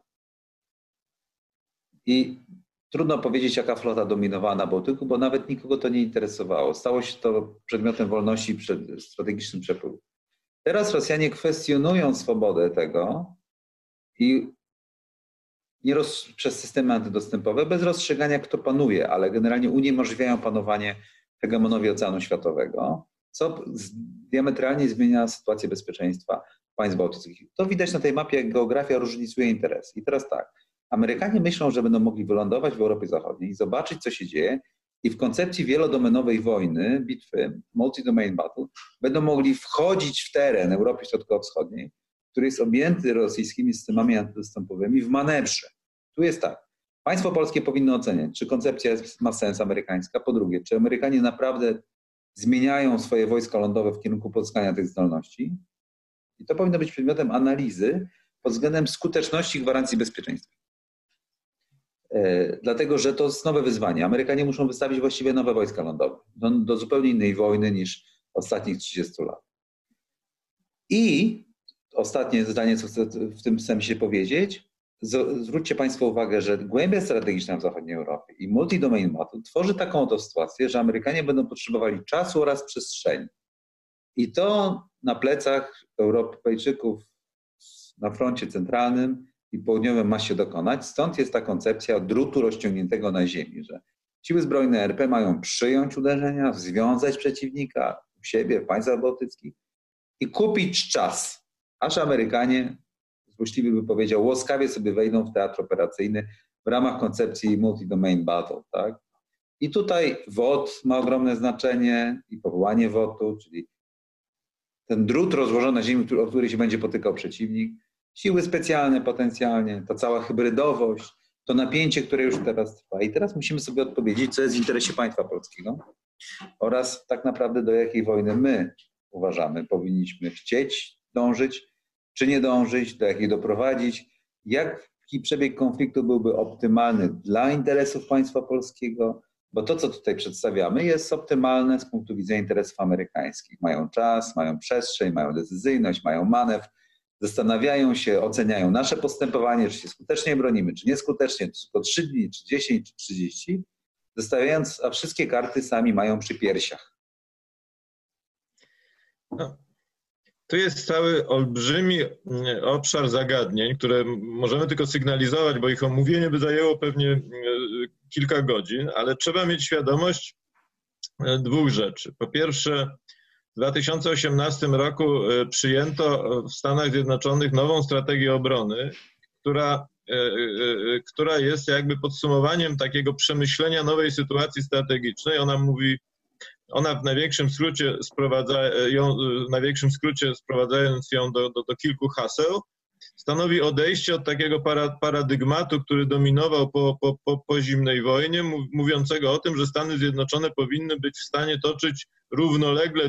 I trudno powiedzieć, jaka flota dominowała na Bałtyku, bo nawet nikogo to nie interesowało. Stało się to przedmiotem wolności strategicznym przepływu. Teraz Rosjanie kwestionują swobodę tego i przez systemy antydostępowe, bez rozstrzygania, kto panuje, ale generalnie uniemożliwiają panowanie hegemonowi Oceanu Światowego, co diametralnie zmienia sytuację bezpieczeństwa państw bałtyckich. To widać na tej mapie, jak geografia różnicuje interesy. I teraz tak, Amerykanie myślą, że będą mogli wylądować w Europie Zachodniej i zobaczyć, co się dzieje, i w koncepcji wielodomenowej wojny, bitwy, multi-domain battle, będą mogli wchodzić w teren Europy Środkowo-Wschodniej, który jest objęty rosyjskimi systemami antydostępowymi w manewrze. Tu jest tak, państwo polskie powinno oceniać, czy koncepcja ma sens amerykańska, po drugie, czy Amerykanie naprawdę zmieniają swoje wojska lądowe w kierunku pozyskania tych zdolności, i to powinno być przedmiotem analizy pod względem skuteczności gwarancji bezpieczeństwa. Dlatego, że to jest nowe wyzwanie. Amerykanie muszą wystawić właściwie nowe wojska lądowe do zupełnie innej wojny niż ostatnich 30 lat. I ostatnie zdanie, co chcę w tym sensie powiedzieć, zwróćcie Państwo uwagę, że głębia strategiczna w zachodniej Europie i multi-domain battle tworzy taką oto sytuację, że Amerykanie będą potrzebowali czasu oraz przestrzeni. I to na plecach Europejczyków na froncie centralnym i południowym ma się dokonać. Stąd jest ta koncepcja drutu rozciągniętego na ziemi, że siły zbrojne RP mają przyjąć uderzenia, związać przeciwnika u siebie, w państwach bałtyckich i kupić czas, aż Amerykanie, złośliwy by powiedział, łaskawie sobie wejdą w teatr operacyjny w ramach koncepcji multi-domain battle. Tak? I tutaj WOT ma ogromne znaczenie i powołanie WOT-u, czyli ten drut rozłożony na ziemi, o który się będzie potykał przeciwnik, siły specjalne potencjalnie, ta cała hybrydowość, to napięcie, które już teraz trwa. I teraz musimy sobie odpowiedzieć, co jest w interesie państwa polskiego oraz tak naprawdę do jakiej wojny my uważamy, powinniśmy chcieć dążyć, czy nie dążyć, do jakiej doprowadzić, jaki przebieg konfliktu byłby optymalny dla interesów państwa polskiego, bo to, co tutaj przedstawiamy, jest optymalne z punktu widzenia interesów amerykańskich. Mają czas, mają przestrzeń, mają decyzyjność, mają manewr, zastanawiają się, oceniają nasze postępowanie, czy się skutecznie bronimy, czy nieskutecznie, czy tylko 3 dni, czy 10, czy 30, zostawiając, a wszystkie karty sami mają przy piersiach. No, tu jest cały olbrzymi obszar zagadnień, które możemy tylko sygnalizować, bo ich omówienie by zajęło pewnie kilka godzin, ale trzeba mieć świadomość dwóch rzeczy. Po pierwsze, w 2018 roku przyjęto w Stanach Zjednoczonych nową strategię obrony, która jest jakby podsumowaniem takiego przemyślenia nowej sytuacji strategicznej. Ona w największym skrócie sprowadzając ją do kilku haseł, stanowi odejście od takiego paradygmatu, który dominował po zimnej wojnie, mówiącego o tym, że Stany Zjednoczone powinny być w stanie toczyć równolegle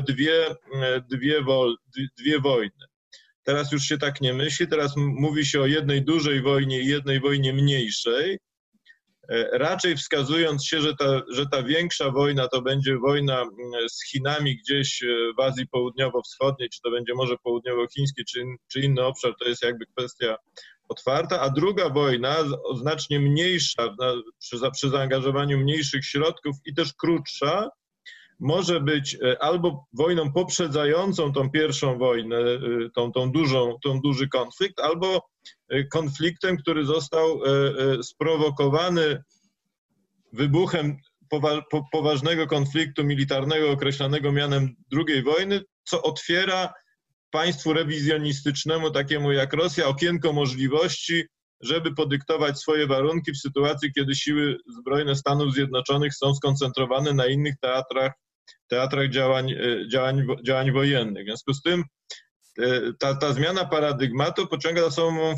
dwie wojny. Teraz już się tak nie myśli, teraz mówi się o jednej dużej wojnie i jednej wojnie mniejszej, raczej wskazując się, że ta większa wojna to będzie wojna z Chinami gdzieś w Azji Południowo-Wschodniej, czy to będzie Morze Południowochińskie, czy inny obszar, to jest jakby kwestia otwarta, a druga wojna, znacznie mniejsza, przy zaangażowaniu mniejszych środków i też krótsza, może być albo wojną poprzedzającą tą pierwszą wojnę, tą duży konflikt, albo konfliktem, który został sprowokowany wybuchem poważnego konfliktu militarnego określanego mianem II wojny, co otwiera państwu rewizjonistycznemu, takiemu jak Rosja, okienko możliwości, żeby podyktować swoje warunki w sytuacji, kiedy siły zbrojne Stanów Zjednoczonych są skoncentrowane na innych teatrach działań wojennych. W związku z tym ta zmiana paradygmatu pociąga za sobą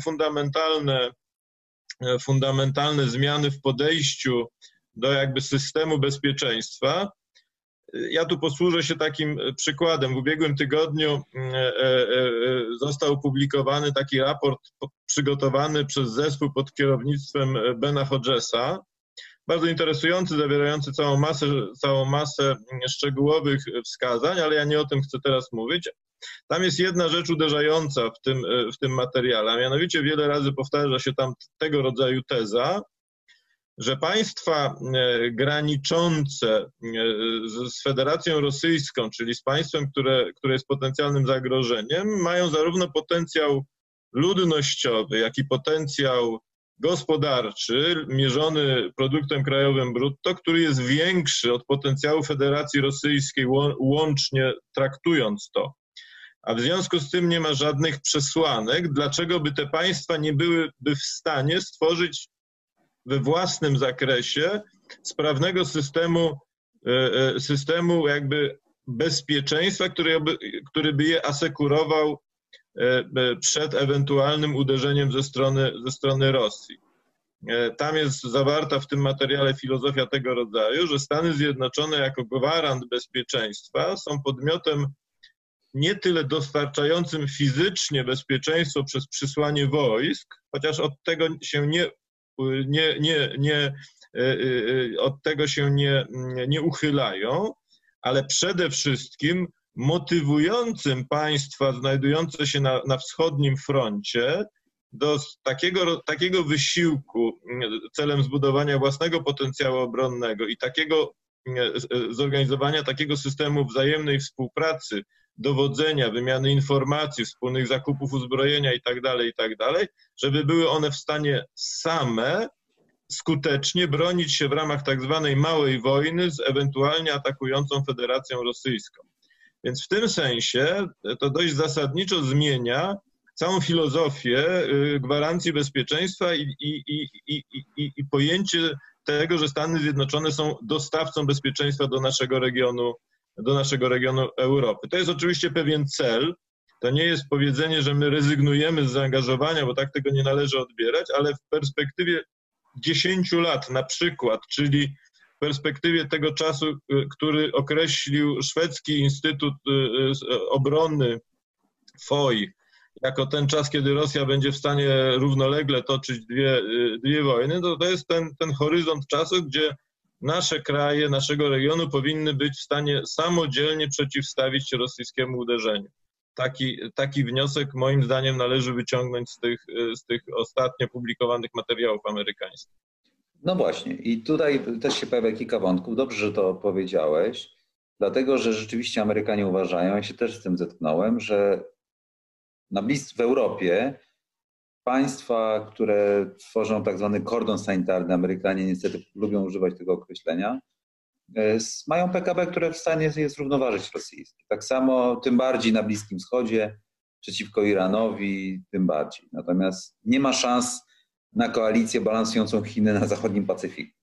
fundamentalne zmiany w podejściu do jakby systemu bezpieczeństwa. Ja tu posłużę się takim przykładem. W ubiegłym tygodniu został opublikowany taki raport przygotowany przez zespół pod kierownictwem Bena Hodgesa, bardzo interesujący, zawierający całą masę szczegółowych wskazań, ale ja nie o tym chcę teraz mówić. Tam jest jedna rzecz uderzająca w tym materiale, a mianowicie wiele razy powtarza się tam tego rodzaju teza, że państwa graniczące z Federacją Rosyjską, czyli z państwem, które jest potencjalnym zagrożeniem, mają zarówno potencjał ludnościowy, jak i potencjał gospodarczy, mierzony produktem krajowym brutto, który jest większy od potencjału Federacji Rosyjskiej, łącznie traktując to. A w związku z tym nie ma żadnych przesłanek, dlaczego by te państwa nie byłyby w stanie stworzyć we własnym zakresie sprawnego systemu jakby bezpieczeństwa, który by je asekurował przed ewentualnym uderzeniem ze strony Rosji. Tam jest zawarta w tym materiale filozofia tego rodzaju, że Stany Zjednoczone jako gwarant bezpieczeństwa są podmiotem nie tyle dostarczającym fizycznie bezpieczeństwo przez przysłanie wojsk, chociaż od tego się nie uchylają, ale przede wszystkim motywującym państwa znajdujące się na wschodnim froncie do takiego wysiłku celem zbudowania własnego potencjału obronnego i zorganizowania takiego systemu wzajemnej współpracy, dowodzenia, wymiany informacji, wspólnych zakupów uzbrojenia itd., żeby były one w stanie same skutecznie bronić się w ramach tak zwanej małej wojny z ewentualnie atakującą Federacją Rosyjską. Więc w tym sensie to dość zasadniczo zmienia całą filozofię gwarancji bezpieczeństwa i pojęcie tego, że Stany Zjednoczone są dostawcą bezpieczeństwa do naszego regionu Europy. To jest oczywiście pewien cel. To nie jest powiedzenie, że my rezygnujemy z zaangażowania, bo tak tego nie należy odbierać, ale w perspektywie 10 lat na przykład, czyli w perspektywie tego czasu, który określił szwedzki Instytut Obrony FOI, jako ten czas, kiedy Rosja będzie w stanie równolegle toczyć dwie wojny, to jest ten horyzont czasu, gdzie nasze kraje, naszego regionu powinny być w stanie samodzielnie przeciwstawić się rosyjskiemu uderzeniu. Taki wniosek moim zdaniem należy wyciągnąć z tych ostatnio publikowanych materiałów amerykańskich. No właśnie i tutaj też się pojawia kilka wątków. Dobrze, że to powiedziałeś, dlatego że rzeczywiście Amerykanie uważają, ja się też z tym zetknąłem, że w Europie państwa, które tworzą tak zwany kordon sanitarny, Amerykanie niestety lubią używać tego określenia, mają PKB, które w stanie jest równoważyć rosyjskie. Tak samo, tym bardziej na Bliskim Wschodzie, przeciwko Iranowi, tym bardziej. Natomiast nie ma szans na koalicję balansującą Chiny na zachodnim Pacyfiku.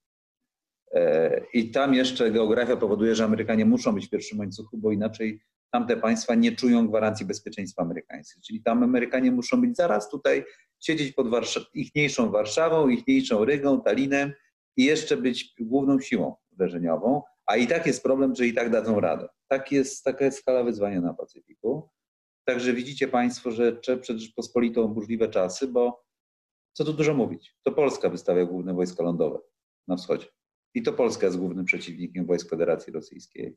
I tam jeszcze geografia powoduje, że Amerykanie muszą być w pierwszym łańcuchu, bo inaczej tamte państwa nie czują gwarancji bezpieczeństwa amerykańskiej. Czyli tam Amerykanie muszą być zaraz tutaj, siedzieć pod ichniejszą Warszawą, ichniejszą Rygą, Tallinem i jeszcze być główną siłą uderzeniową, a i tak jest problem, że i tak dadzą radę. Taka jest skala wyzwania na Pacyfiku. Także widzicie Państwo, że przed Rzeczpospolitą burzliwe czasy, bo co tu dużo mówić, to Polska wystawia główne wojska lądowe na wschodzie. I to Polska jest głównym przeciwnikiem wojsk Federacji Rosyjskiej.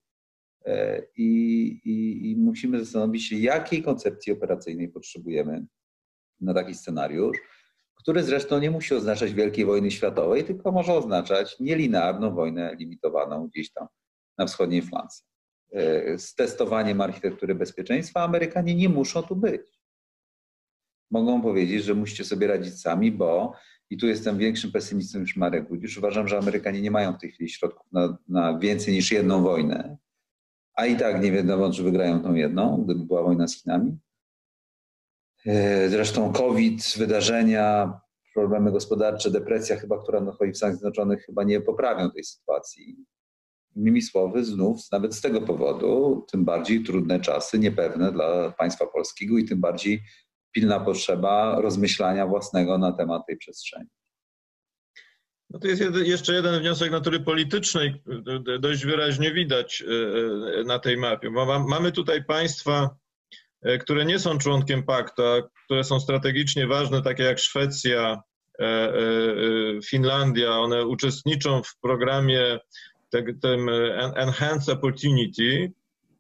I musimy zastanowić się, jakiej koncepcji operacyjnej potrzebujemy na taki scenariusz, który zresztą nie musi oznaczać wielkiej wojny światowej, tylko może oznaczać nielinearną wojnę limitowaną gdzieś tam na wschodniej flance. Z testowaniem architektury bezpieczeństwa Amerykanie nie muszą tu być. Mogą powiedzieć, że musicie sobie radzić sami, bo, i tu jestem większym pesymistą niż Marek Budzisz, uważam, że Amerykanie nie mają w tej chwili środków na więcej niż jedną wojnę, a i tak nie wiadomo, czy wygrają tą jedną, gdyby była wojna z Chinami. Zresztą COVID, wydarzenia, problemy gospodarcze, depresja chyba, która nadchodzi w Stanach Zjednoczonych, chyba nie poprawią tej sytuacji. Innymi słowy, znów nawet z tego powodu tym bardziej trudne czasy, niepewne dla państwa polskiego i tym bardziej pilna potrzeba rozmyślania własnego na temat tej przestrzeni. No to jest jeszcze jeden wniosek natury politycznej, dość wyraźnie widać na tej mapie. Mamy tutaj państwa, które nie są członkiem paktu, które są strategicznie ważne, takie jak Szwecja, Finlandia. One uczestniczą w programie tym Enhanced Opportunity.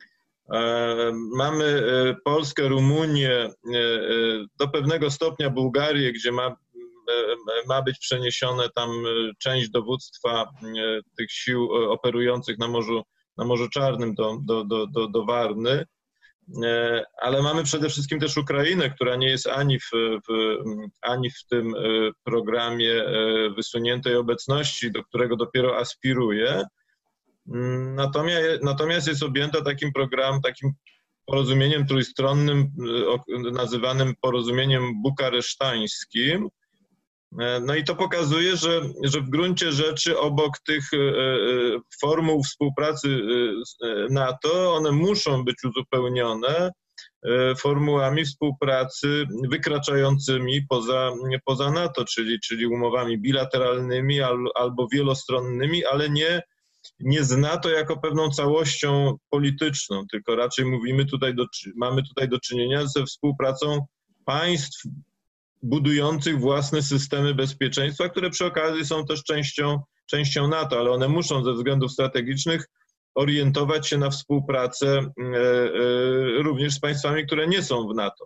Mamy Polskę, Rumunię, do pewnego stopnia Bułgarię, gdzie ma ma być przeniesione tam część dowództwa tych sił operujących na Morzu Czarnym do Warny, ale mamy przede wszystkim też Ukrainę, która nie jest ani w tym programie wysuniętej obecności, do którego dopiero aspiruje, natomiast jest objęta takim porozumieniem trójstronnym, nazywanym porozumieniem bukaresztańskim. No i to pokazuje, że w gruncie rzeczy obok tych formuł współpracy NATO, one muszą być uzupełnione formułami współpracy wykraczającymi poza NATO, czyli umowami bilateralnymi albo wielostronnymi, ale nie z NATO jako pewną całością polityczną, tylko raczej mamy tutaj do czynienia ze współpracą państw budujących własne systemy bezpieczeństwa, które przy okazji są też częścią NATO, ale one muszą ze względów strategicznych orientować się na współpracę również z państwami, które nie są w NATO.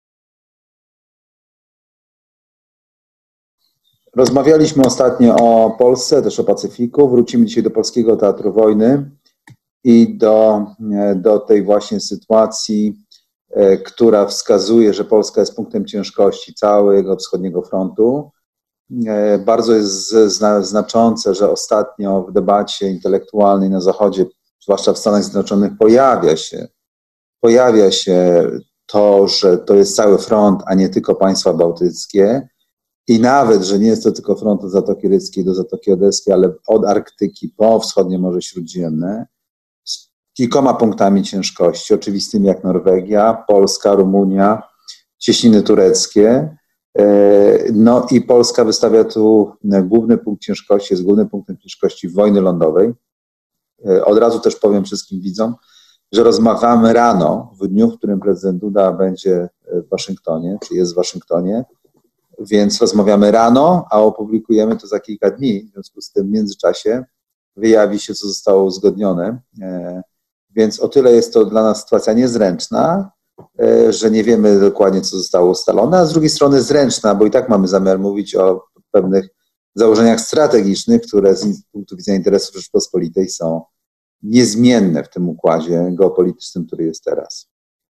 Rozmawialiśmy ostatnio o Polsce, też o Pacyfiku. Wrócimy dzisiaj do Polskiego Teatru Wojny i do tej właśnie sytuacji, która wskazuje, że Polska jest punktem ciężkości całego wschodniego frontu. Bardzo jest znaczące, że ostatnio w debacie intelektualnej na Zachodzie, zwłaszcza w Stanach Zjednoczonych, pojawia się to, że to jest cały front, a nie tylko państwa bałtyckie. I nawet, że nie jest to tylko front od Zatoki Ryckiej do Zatoki Odeskiej, ale od Arktyki po wschodnie Morze Śródziemne, z kilkoma punktami ciężkości, oczywistymi jak Norwegia, Polska, Rumunia, cieśniny tureckie. No i Polska wystawia tu główny punkt ciężkości, jest głównym punktem ciężkości wojny lądowej. Od razu też powiem wszystkim widzom, że rozmawiamy rano, w dniu, w którym prezydent Duda będzie w Waszyngtonie, czy jest w Waszyngtonie, więc rozmawiamy rano, a opublikujemy to za kilka dni. W związku z tym w międzyczasie wyjawi się, co zostało uzgodnione. Więc o tyle jest to dla nas sytuacja niezręczna, że nie wiemy dokładnie, co zostało ustalone, a z drugiej strony zręczna, bo i tak mamy zamiar mówić o pewnych założeniach strategicznych, które z punktu widzenia interesów Rzeczypospolitej są niezmienne w tym układzie geopolitycznym, który jest teraz.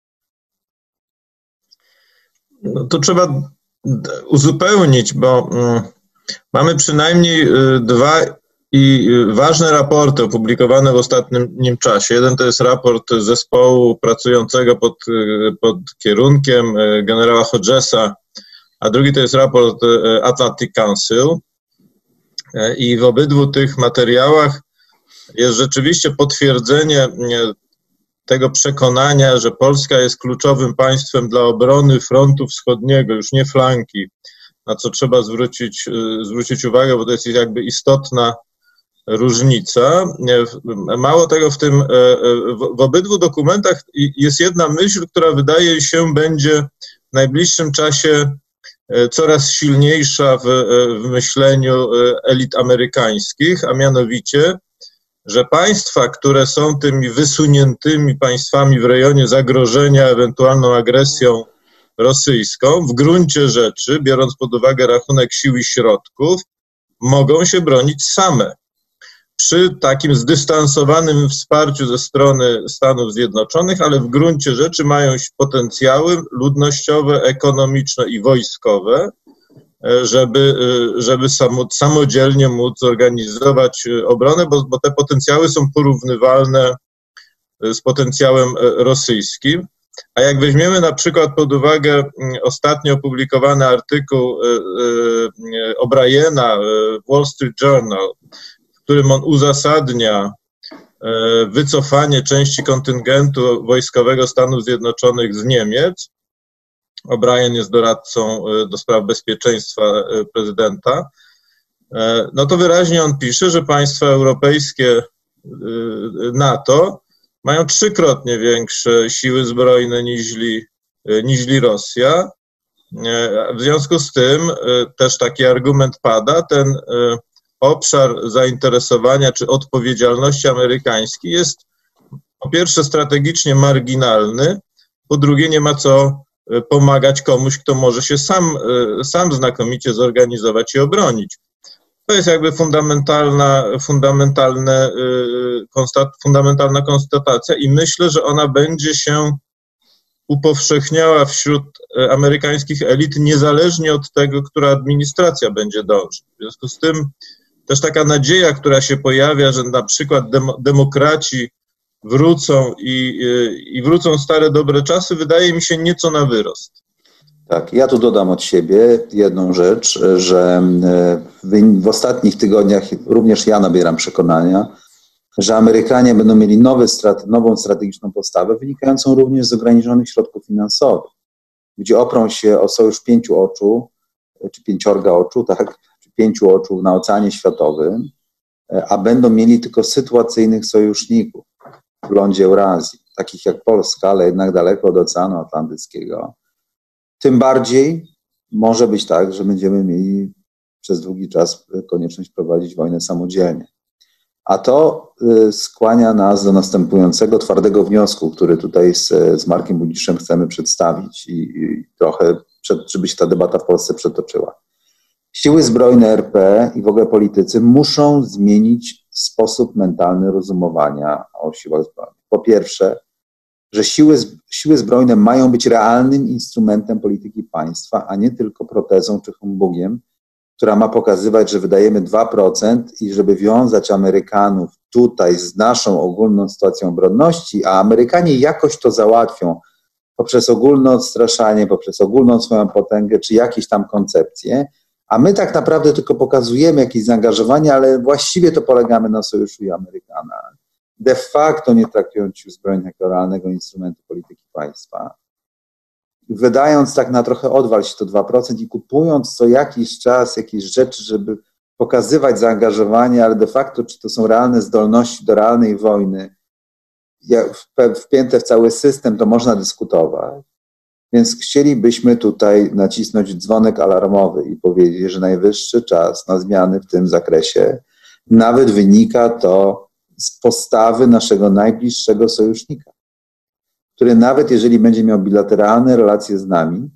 No to trzeba uzupełnić, bo mamy przynajmniej dwa ważne raporty opublikowane w ostatnim czasie. Jeden to jest raport zespołu pracującego pod kierunkiem generała Hodgesa, a drugi to jest raport Atlantic Council. I w obydwu tych materiałach jest rzeczywiście potwierdzenie tego przekonania, że Polska jest kluczowym państwem dla obrony frontu wschodniego, już nie flanki, na co trzeba zwrócić uwagę, bo to jest jakby istotna różnica. Mało tego, w obydwu dokumentach jest jedna myśl, która wydaje się będzie w najbliższym czasie coraz silniejsza w myśleniu elit amerykańskich, a mianowicie, że państwa, które są tymi wysuniętymi państwami w rejonie zagrożenia ewentualną agresją rosyjską, w gruncie rzeczy, biorąc pod uwagę rachunek sił i środków, mogą się bronić same. Przy takim zdystansowanym wsparciu ze strony Stanów Zjednoczonych, ale w gruncie rzeczy mają potencjały ludnościowe, ekonomiczne i wojskowe, żeby samodzielnie móc zorganizować obronę, bo te potencjały są porównywalne z potencjałem rosyjskim. A jak weźmiemy na przykład pod uwagę ostatnio opublikowany artykuł O'Briena w Wall Street Journal, w którym on uzasadnia wycofanie części kontyngentu wojskowego Stanów Zjednoczonych z Niemiec. O'Brien jest doradcą do spraw bezpieczeństwa prezydenta. No to wyraźnie on pisze, że państwa europejskie NATO mają 3-krotnie większe siły zbrojne niźli Rosja. W związku z tym też taki argument pada, ten obszar zainteresowania czy odpowiedzialności amerykańskiej jest po pierwsze strategicznie marginalny, po drugie nie ma co pomagać komuś, kto może się sam znakomicie zorganizować i obronić. To jest jakby fundamentalna konstatacja i myślę, że ona będzie się upowszechniała wśród amerykańskich elit niezależnie od tego, która administracja będzie dążyć. W związku z tym też taka nadzieja, która się pojawia, że na przykład demokraci wrócą i wrócą stare dobre czasy, wydaje mi się nieco na wyrost. Tak, ja tu dodam od siebie jedną rzecz, że w ostatnich tygodniach również ja nabieram przekonania, że Amerykanie będą mieli nową strategiczną postawę, wynikającą również z ograniczonych środków finansowych, gdzie oprą się o sojusz 5 oczu, czy 5 oczu, tak, czy 5 oczu na Oceanie Światowym, a będą mieli tylko sytuacyjnych sojuszników w lądzie Eurazji, takich jak Polska, ale jednak daleko od Oceanu Atlantyckiego. Tym bardziej może być tak, że będziemy mieli przez długi czas konieczność prowadzić wojnę samodzielnie. A to skłania nas do następującego twardego wniosku, który tutaj z Markiem Budziszem chcemy przedstawić i trochę, żeby się ta debata w Polsce przetoczyła. Siły zbrojne RP i w ogóle politycy muszą zmienić sposób mentalny rozumowania o siłach zbrojnych. Po pierwsze, że siły zbrojne mają być realnym instrumentem polityki państwa, a nie tylko protezą czy humbugiem, która ma pokazywać, że wydajemy 2% i żeby wiązać Amerykanów tutaj z naszą ogólną sytuacją obronności, a Amerykanie jakoś to załatwią poprzez ogólne odstraszanie, poprzez ogólną swoją potęgę, czy jakieś tam koncepcje, a my tak naprawdę tylko pokazujemy jakieś zaangażowanie, ale właściwie to polegamy na sojuszu i Amerykanach. De facto nie traktując sił zbrojnych jako realnego instrumentu polityki państwa. Wydając tak na trochę odwal się to 2% i kupując co jakiś czas jakieś rzeczy, żeby pokazywać zaangażowanie, ale de facto czy to są realne zdolności do realnej wojny, wpięte w cały system, to można dyskutować. Więc chcielibyśmy tutaj nacisnąć dzwonek alarmowy i powiedzieć, że najwyższy czas na zmiany w tym zakresie. Nawet wynika to z postawy naszego najbliższego sojusznika, który nawet jeżeli będzie miał bilateralne relacje z nami,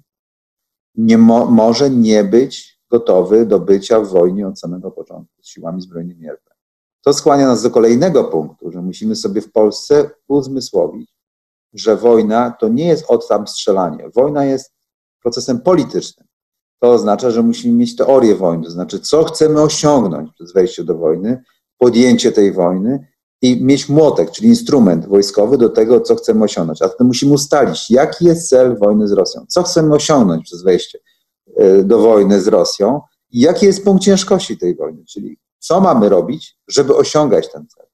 może nie być gotowy do bycia w wojnie od samego początku z siłami zbrojnymi RP. To skłania nas do kolejnego punktu, że musimy sobie w Polsce uzmysłowić, że wojna to nie jest od tam strzelanie. Wojna jest procesem politycznym. To oznacza, że musimy mieć teorię wojny, to znaczy co chcemy osiągnąć przez wejście do wojny, podjęcie tej wojny i mieć młotek, czyli instrument wojskowy do tego, co chcemy osiągnąć. A wtedy musimy ustalić, jaki jest cel wojny z Rosją, co chcemy osiągnąć przez wejście do wojny z Rosją i jaki jest punkt ciężkości tej wojny, czyli co mamy robić, żeby osiągać ten cel.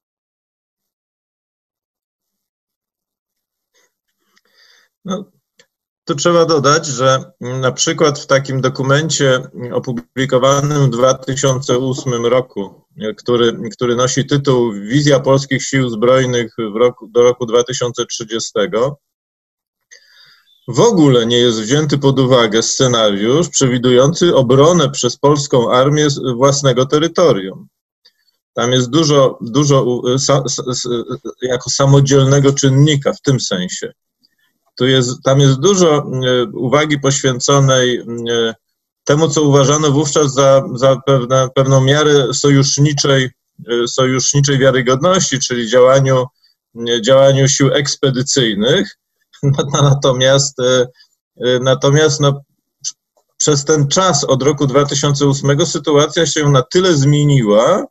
No, tu trzeba dodać, że na przykład w takim dokumencie opublikowanym w 2008 roku, który nosi tytuł Wizja polskich sił zbrojnych do roku 2030, w ogóle nie jest wzięty pod uwagę scenariusz przewidujący obronę przez polską armię własnego terytorium. Tam jest dużo jako samodzielnego czynnika w tym sensie. Tam jest dużo uwagi poświęconej temu, co uważano wówczas za pewną miarę sojuszniczej wiarygodności, czyli działaniu sił ekspedycyjnych. Natomiast przez ten czas od roku 2008 sytuacja się na tyle zmieniła,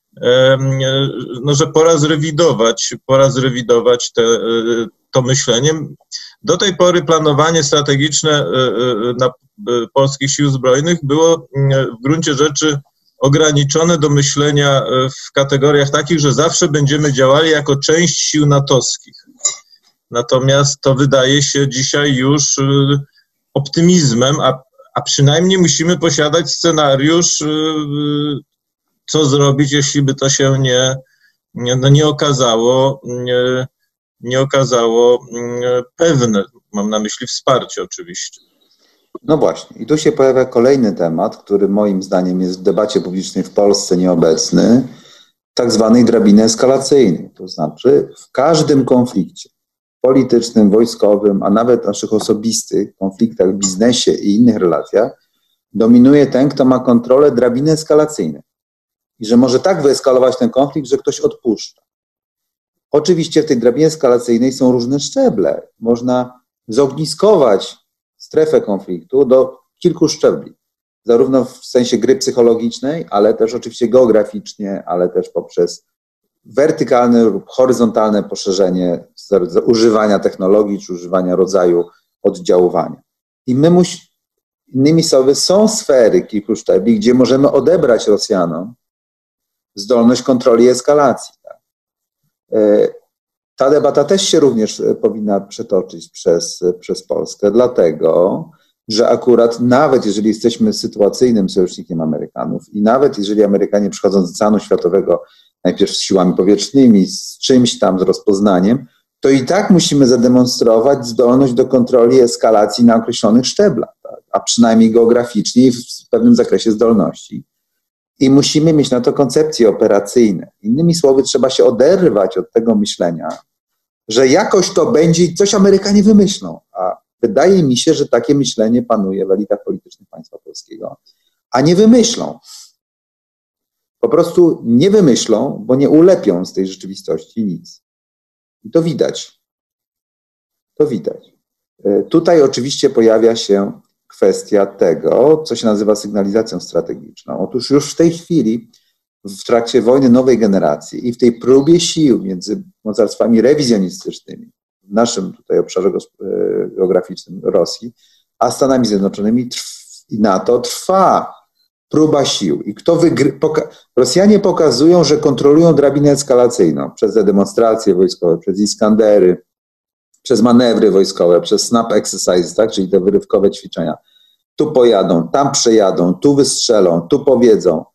że pora zrewidować to myślenie. Do tej pory planowanie strategiczne polskich sił zbrojnych było w gruncie rzeczy ograniczone do myślenia w kategoriach takich, że zawsze będziemy działali jako część sił natowskich. Natomiast to wydaje się dzisiaj już optymizmem, a przynajmniej musimy posiadać scenariusz, co zrobić, jeśli by to się nie okazało pewne. Mam na myśli wsparcie oczywiście. No właśnie. I tu się pojawia kolejny temat, który moim zdaniem jest w debacie publicznej w Polsce nieobecny, tak zwanej drabiny eskalacyjnej. To znaczy w każdym konflikcie, politycznym, wojskowym, a nawet naszych osobistych konfliktach, biznesie i innych relacjach dominuje ten, kto ma kontrolę drabiny eskalacyjnej. I że może tak wyeskalować ten konflikt, że ktoś odpuszcza. Oczywiście w tej drabinie eskalacyjnej są różne szczeble. Można zogniskować strefę konfliktu do kilku szczebli. Zarówno w sensie gry psychologicznej, ale też oczywiście geograficznie, ale też poprzez wertykalne lub horyzontalne poszerzenie używania technologii czy używania rodzaju oddziaływania. I my innymi słowy, są sfery kilku szczebli, gdzie możemy odebrać Rosjanom zdolność kontroli i eskalacji. Tak? Ta debata też się również powinna przetoczyć przez Polskę, dlatego, że akurat nawet jeżeli jesteśmy sytuacyjnym sojusznikiem Amerykanów i nawet jeżeli Amerykanie przychodzą z stanu światowego najpierw z siłami powietrznymi, z czymś tam, z rozpoznaniem, to i tak musimy zademonstrować zdolność do kontroli i eskalacji na określonych szczeblach, tak? A przynajmniej geograficznie i w pewnym zakresie zdolności. I musimy mieć na to koncepcje operacyjne. Innymi słowy, trzeba się oderwać od tego myślenia, że jakoś to będzie i coś Amerykanie wymyślą. A wydaje mi się, że takie myślenie panuje w elitach politycznych państwa polskiego. A nie wymyślą. Po prostu nie wymyślą, bo nie ulepią z tej rzeczywistości nic. I to widać. To widać. Tutaj oczywiście pojawia się kwestia tego, co się nazywa sygnalizacją strategiczną. Otóż już w tej chwili, w trakcie wojny nowej generacji i w tej próbie sił między mocarstwami rewizjonistycznymi, w naszym tutaj obszarze geograficznym Rosji, a Stanami Zjednoczonymi i NATO trwa próba sił. I kto Rosjanie pokazują, że kontrolują drabinę eskalacyjną przez te demonstracje wojskowe, przez Iskandery, przez manewry wojskowe, przez snap exercises, tak? Czyli te wyrywkowe ćwiczenia. Tu pojadą, tam przejadą, tu wystrzelą, tu powiedzą.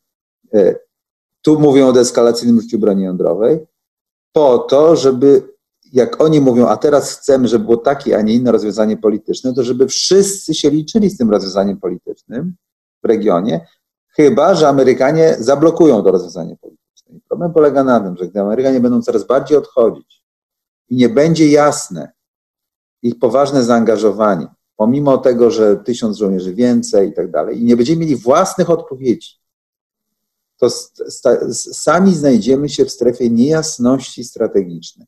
Tu mówią o deeskalacyjnym użyciu broni jądrowej, po to, żeby, jak oni mówią, a teraz chcemy, żeby było takie, a nie inne rozwiązanie polityczne, to żeby wszyscy się liczyli z tym rozwiązaniem politycznym w regionie, chyba że Amerykanie zablokują to rozwiązanie polityczne. I problem polega na tym, że gdy Amerykanie będą coraz bardziej odchodzić i nie będzie jasne ich poważne zaangażowanie, pomimo tego, że 1000 żołnierzy więcej i tak dalej, i nie będziemy mieli własnych odpowiedzi, to sami znajdziemy się w strefie niejasności strategicznej.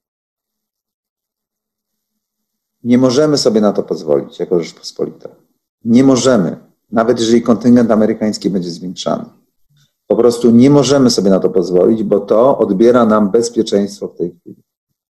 Nie możemy sobie na to pozwolić jako Rzeczpospolita. Nie możemy, nawet jeżeli kontyngent amerykański będzie zwiększany. Po prostu nie możemy sobie na to pozwolić, bo to odbiera nam bezpieczeństwo w tej chwili.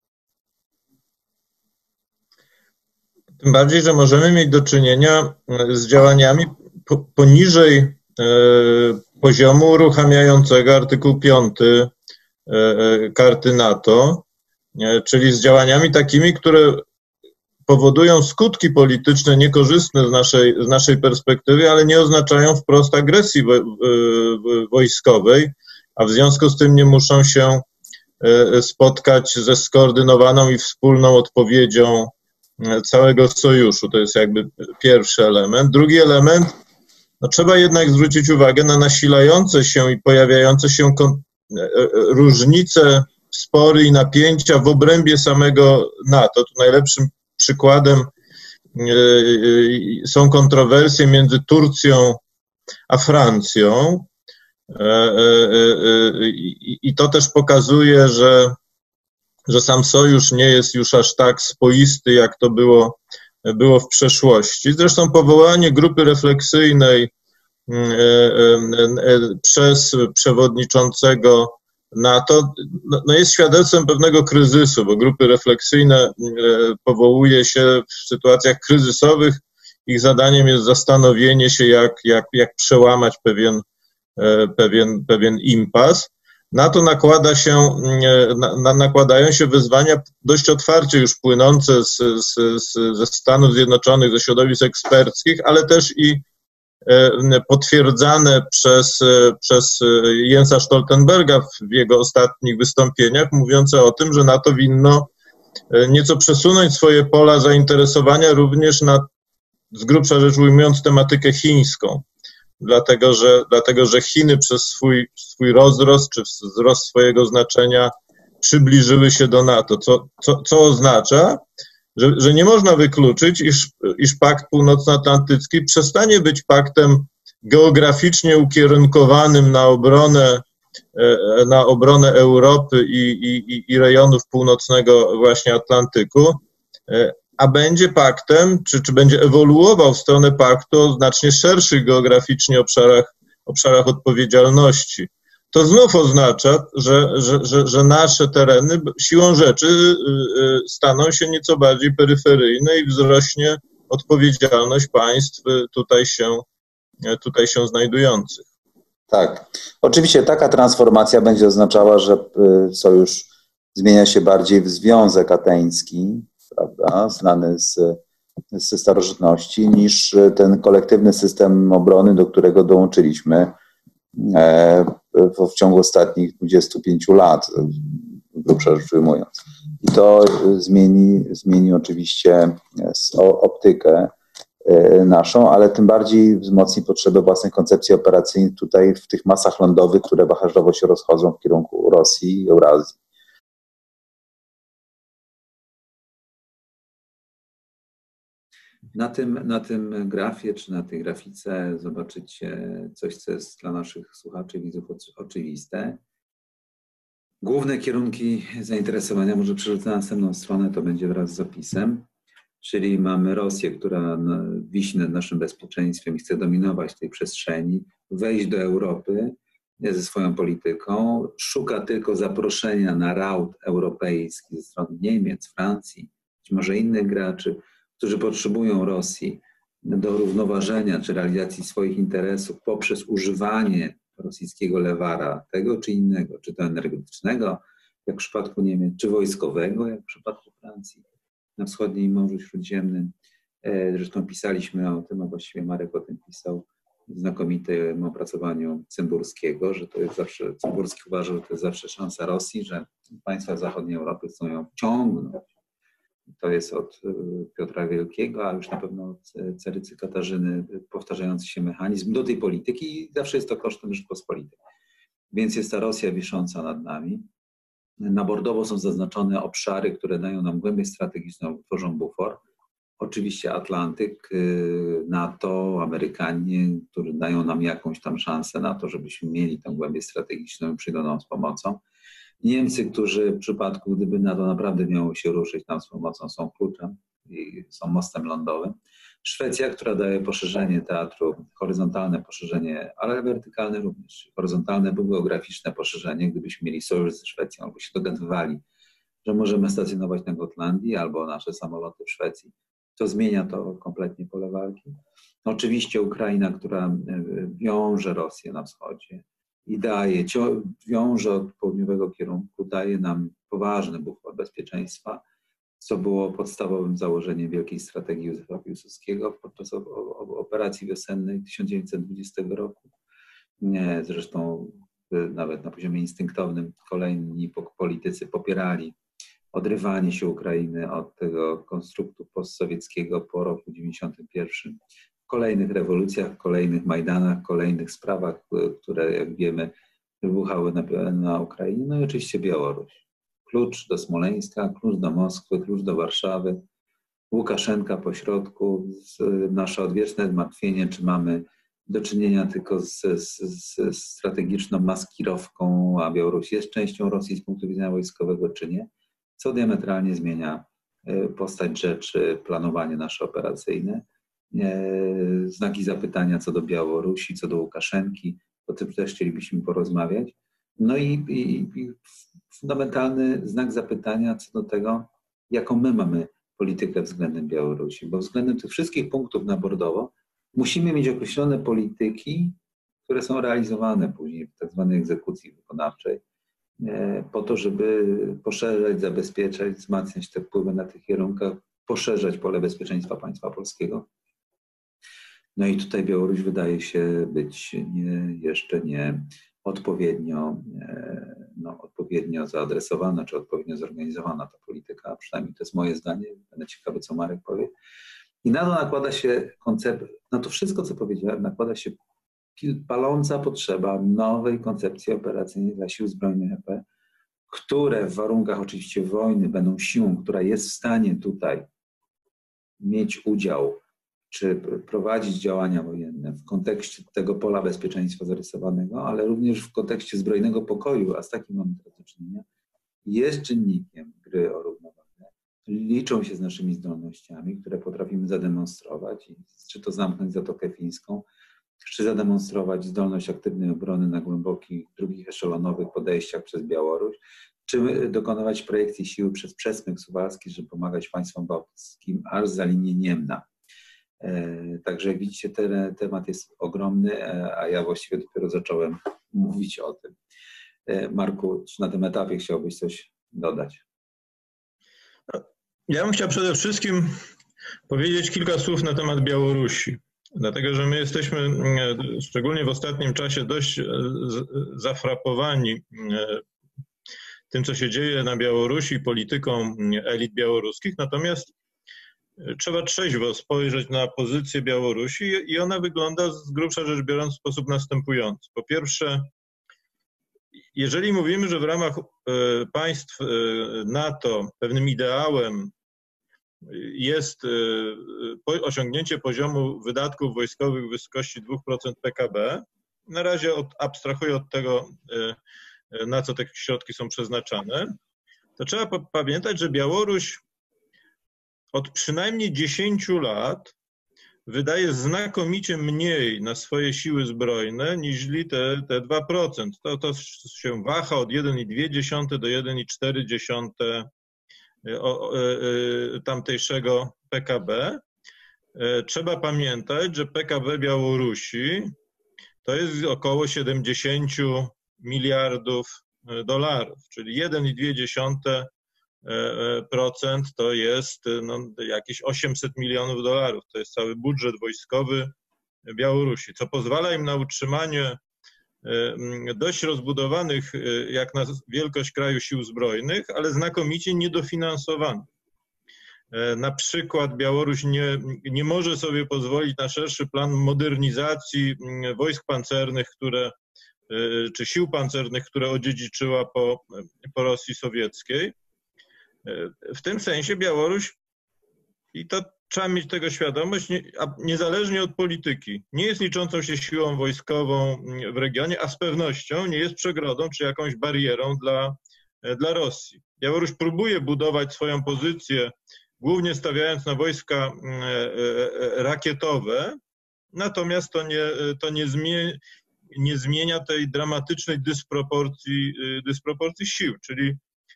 Tym bardziej, że możemy mieć do czynienia z działaniami poniżej poziomu uruchamiającego artykuł 5 karty NATO, czyli z działaniami takimi, które powodują skutki polityczne niekorzystne z naszej perspektywy, ale nie oznaczają wprost agresji wojskowej, a w związku z tym nie muszą się spotkać ze skoordynowaną i wspólną odpowiedzią całego sojuszu. To jest jakby pierwszy element. Drugi element, no trzeba jednak zwrócić uwagę na nasilające się i pojawiające się różnice, spory i napięcia w obrębie samego NATO. Tu najlepszym przykładem są kontrowersje między Turcją a Francją. I to też pokazuje, że sam sojusz nie jest już aż tak spoisty, jak to było w przeszłości. Zresztą powołanie grupy refleksyjnej przez przewodniczącego NATO no jest świadectwem pewnego kryzysu, bo grupy refleksyjne powołuje się w sytuacjach kryzysowych. Ich zadaniem jest zastanowienie się, jak przełamać pewien impas. Na to nakładają się wyzwania dość otwarcie już płynące ze Stanów Zjednoczonych, ze środowisk eksperckich, ale też i potwierdzane przez Jensa Stoltenberga w jego ostatnich wystąpieniach, mówiące o tym, że NATO winno nieco przesunąć swoje pola zainteresowania również na, z grubsza rzecz ujmując, tematykę chińską. Dlatego, że Chiny przez swój rozrost czy wzrost swojego znaczenia przybliżyły się do NATO, co oznacza, że nie można wykluczyć, iż Pakt Północnoatlantycki przestanie być paktem geograficznie ukierunkowanym na obronę Europy i rejonów północnego właśnie Atlantyku, a będzie paktem, czy będzie ewoluował w stronę paktu o znacznie szerszych geograficznie obszarach odpowiedzialności. To znów oznacza, że nasze tereny siłą rzeczy staną się nieco bardziej peryferyjne i wzrośnie odpowiedzialność państw tutaj się znajdujących. Tak. Oczywiście taka transformacja będzie oznaczała, że sojusz zmienia się bardziej w Związek Ateński, prawda, znany ze starożytności, niż ten kolektywny system obrony, do którego dołączyliśmy w ciągu ostatnich 25 lat, grubszo rzecz ujmując. I to zmieni oczywiście optykę naszą, ale tym bardziej wzmocni potrzebę własnej koncepcji operacyjnej tutaj w tych masach lądowych, które wachlarzowo się rozchodzą w kierunku Rosji i Eurazji. Na tym grafie, czy na tej grafice zobaczycie coś, co jest dla naszych słuchaczy i widzów oczywiste. Główne kierunki zainteresowania, może przerzucę na następną stronę, to będzie wraz z opisem. Czyli mamy Rosję, która wisi nad naszym bezpieczeństwem i chce dominować tej przestrzeni, wejść do Europy ze swoją polityką, szuka tylko zaproszenia na raut europejski ze strony Niemiec, Francji, być może innych graczy, którzy potrzebują Rosji do równoważenia czy realizacji swoich interesów poprzez używanie rosyjskiego lewara, tego czy innego, czy to energetycznego, jak w przypadku Niemiec, czy wojskowego, jak w przypadku Francji, na wschodnim Morzu Śródziemnym. Zresztą pisaliśmy o tym, a właściwie Marek o tym pisał w znakomitym opracowaniu Cymburskiego, że to jest zawsze, Cymburski uważał, że to jest zawsze szansa Rosji, że państwa zachodniej Europy chcą ją ciągnąć. To jest od Piotra Wielkiego, a już na pewno od Carycy Katarzyny powtarzający się mechanizm do tej polityki i zawsze jest to kosztem Rzeczpospolitej. Więc jest ta Rosja wisząca nad nami. Na bordowo są zaznaczone obszary, które dają nam głębię strategiczną, tworzą bufor. Oczywiście Atlantyk, NATO, Amerykanie, którzy dają nam jakąś tam szansę na to, żebyśmy mieli tę głębię strategiczną i przyjdą nam z pomocą. Niemcy, którzy w przypadku, gdyby NATO naprawdę miało się ruszyć nam z pomocą, są kluczem i są mostem lądowym. Szwecja, która daje poszerzenie teatru, horyzontalne poszerzenie, ale wertykalne również. Horyzontalne były geograficzne poszerzenie, gdybyśmy mieli sojusz ze Szwecją albo się dogadywali, że możemy stacjonować na Gotlandii albo nasze samoloty w Szwecji. To zmienia to kompletnie pole walki. Oczywiście Ukraina, która wiąże Rosję na wschodzie i wiąże od południowego kierunku, daje nam poważny bufor bezpieczeństwa, co było podstawowym założeniem wielkiej strategii Józefa Piłsudskiego podczas operacji wiosennej 1920 roku. Zresztą nawet na poziomie instynktownym kolejni politycy popierali odrywanie się Ukrainy od tego konstruktu postsowieckiego po roku 1991. W kolejnych rewolucjach, kolejnych Majdanach, kolejnych sprawach, które, jak wiemy, wybuchały na Ukrainie, no i oczywiście Białoruś. Klucz do Smoleńska, klucz do Moskwy, klucz do Warszawy, Łukaszenka po środku, nasze odwieczne zmartwienie, czy mamy do czynienia tylko z strategiczną maskirowką, a Białoruś jest częścią Rosji z punktu widzenia wojskowego, czy nie, co diametralnie zmienia postać rzeczy, planowanie nasze operacyjne. Znaki zapytania co do Białorusi, co do Łukaszenki, o tym też chcielibyśmy porozmawiać. No i fundamentalny znak zapytania co do tego, jaką my mamy politykę względem Białorusi, bo względem tych wszystkich punktów na bordowo musimy mieć określone polityki, które są realizowane później w tak zwanej egzekucji wykonawczej, po to, żeby poszerzać, zabezpieczać, wzmacniać te wpływy na tych kierunkach, poszerzać pole bezpieczeństwa państwa polskiego. No i tutaj Białoruś wydaje się być jeszcze nie odpowiednio zaadresowana, czy odpowiednio zorganizowana ta polityka, przynajmniej to jest moje zdanie, będę ciekawy, co Marek powie. I na to nakłada się na to wszystko, co powiedziałem, nakłada się paląca potrzeba nowej koncepcji operacyjnej dla sił zbrojnych EP, które w warunkach oczywiście wojny będą siłą, która jest w stanie tutaj mieć udział czy prowadzić działania wojenne w kontekście tego pola bezpieczeństwa zarysowanego, ale również w kontekście zbrojnego pokoju, a z takim mamy teraz do czynienia, jest czynnikiem gry o równowagę. Liczą się z naszymi zdolnościami, które potrafimy zademonstrować, czy to zamknąć Zatokę Fińską, czy zademonstrować zdolność aktywnej obrony na głębokich, drugich eszelonowych podejściach przez Białoruś, czy dokonywać projekcji siły przez przesmyk suwalski, żeby pomagać państwom bałtyckim aż za linię Niemna. Także jak widzicie, ten temat jest ogromny, a ja właściwie dopiero zacząłem mówić o tym. Marku, czy na tym etapie chciałbyś coś dodać? Ja bym chciał przede wszystkim powiedzieć kilka słów na temat Białorusi, dlatego że my jesteśmy, szczególnie w ostatnim czasie, dość zafrapowani tym, co się dzieje na Białorusi, polityką elit białoruskich, natomiast trzeba trzeźwo spojrzeć na pozycję Białorusi i ona wygląda z grubsza rzecz biorąc w sposób następujący. Po pierwsze, jeżeli mówimy, że w ramach państw NATO pewnym ideałem jest osiągnięcie poziomu wydatków wojskowych w wysokości 2% PKB, na razie abstrahuję od tego, na co te środki są przeznaczane, to trzeba pamiętać, że Białoruś od przynajmniej 10 lat wydaje znakomicie mniej na swoje siły zbrojne niż te 2%. To się waha od 1,2 do 1,4 tamtejszego PKB. Trzeba pamiętać, że PKB Białorusi to jest około 70 miliardów dolarów, czyli 1,2% to jest jakieś 800 milionów dolarów. To jest cały budżet wojskowy Białorusi, co pozwala im na utrzymanie dość rozbudowanych jak na wielkość kraju sił zbrojnych, ale znakomicie niedofinansowanych. Na przykład Białoruś nie może sobie pozwolić na szerszy plan modernizacji wojsk pancernych, czy sił pancernych, które odziedziczyła po Rosji sowieckiej. W tym sensie Białoruś, i to trzeba mieć tego świadomość, niezależnie od polityki, nie jest liczącą się siłą wojskową w regionie, a z pewnością nie jest przegrodą czy jakąś barierą dla Rosji. Białoruś próbuje budować swoją pozycję, głównie stawiając na wojska rakietowe, natomiast to nie zmienia tej dramatycznej dysproporcji sił, czyli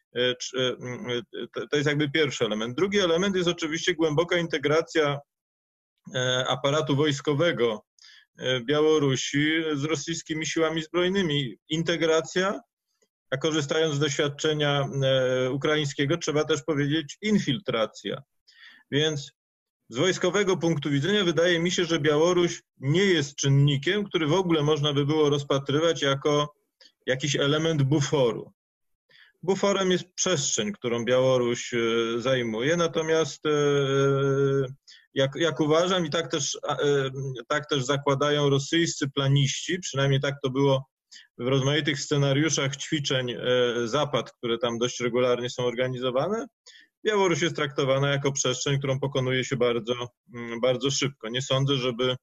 to jest jakby pierwszy element. Drugi element jest oczywiście głęboka integracja aparatu wojskowego Białorusi z rosyjskimi siłami zbrojnymi. Integracja, a korzystając z doświadczenia ukraińskiego, trzeba też powiedzieć infiltracja. Więc z wojskowego punktu widzenia wydaje mi się, że Białoruś nie jest czynnikiem, który w ogóle można by było rozpatrywać jako jakiś element buforu. Buforem jest przestrzeń, którą Białoruś zajmuje, natomiast jak uważam i tak też zakładają rosyjscy planiści, przynajmniej tak to było w rozmaitych scenariuszach ćwiczeń Zapad, które tam dość regularnie są organizowane, Białoruś jest traktowana jako przestrzeń, którą pokonuje się bardzo, bardzo szybko. Nie sądzę,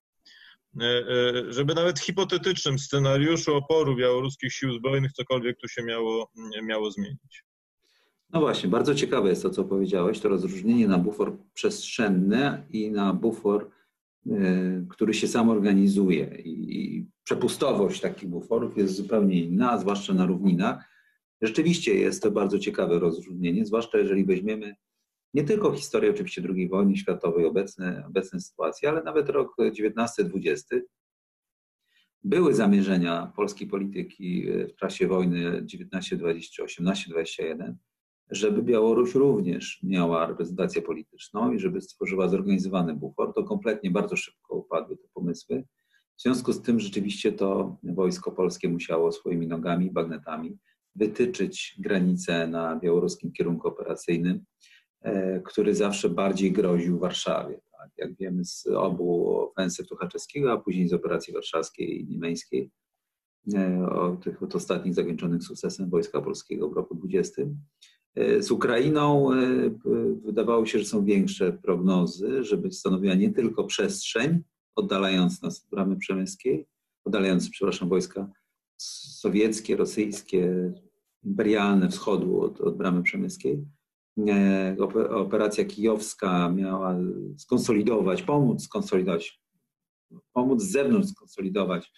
żeby nawet w hipotetycznym scenariuszu oporu białoruskich sił zbrojnych cokolwiek tu się miało zmienić. No właśnie, bardzo ciekawe jest to, co powiedziałeś, to rozróżnienie na bufor przestrzenny i na bufor, który się sam organizuje. I przepustowość takich buforów jest zupełnie inna, a zwłaszcza na równinach. Rzeczywiście jest to bardzo ciekawe rozróżnienie, zwłaszcza jeżeli weźmiemy nie tylko historię oczywiście II wojny światowej, obecne sytuacje, ale nawet rok 19-20. Były zamierzenia polskiej polityki w czasie wojny 19-20, 18-21, żeby Białoruś również miała reprezentację polityczną i żeby stworzyła zorganizowany bufor. To kompletnie bardzo szybko upadły te pomysły. W związku z tym rzeczywiście to wojsko polskie musiało swoimi nogami, bagnetami wytyczyć granicę na białoruskim kierunku operacyjnym, który zawsze bardziej groził Warszawie. Tak? Jak wiemy z obu ofensyw Tuchaczewskiego, a później z operacji warszawskiej i niemeńskiej, od ostatnich zakończonych sukcesem Wojska Polskiego w roku 20. Z Ukrainą wydawało się, że są większe prognozy, żeby stanowiła nie tylko przestrzeń, oddalając nas od bramy przemyskiej, oddalając, przepraszam, wojska sowieckie, rosyjskie, imperialne wschodu od bramy przemyskiej. Operacja kijowska miała pomóc z zewnątrz skonsolidować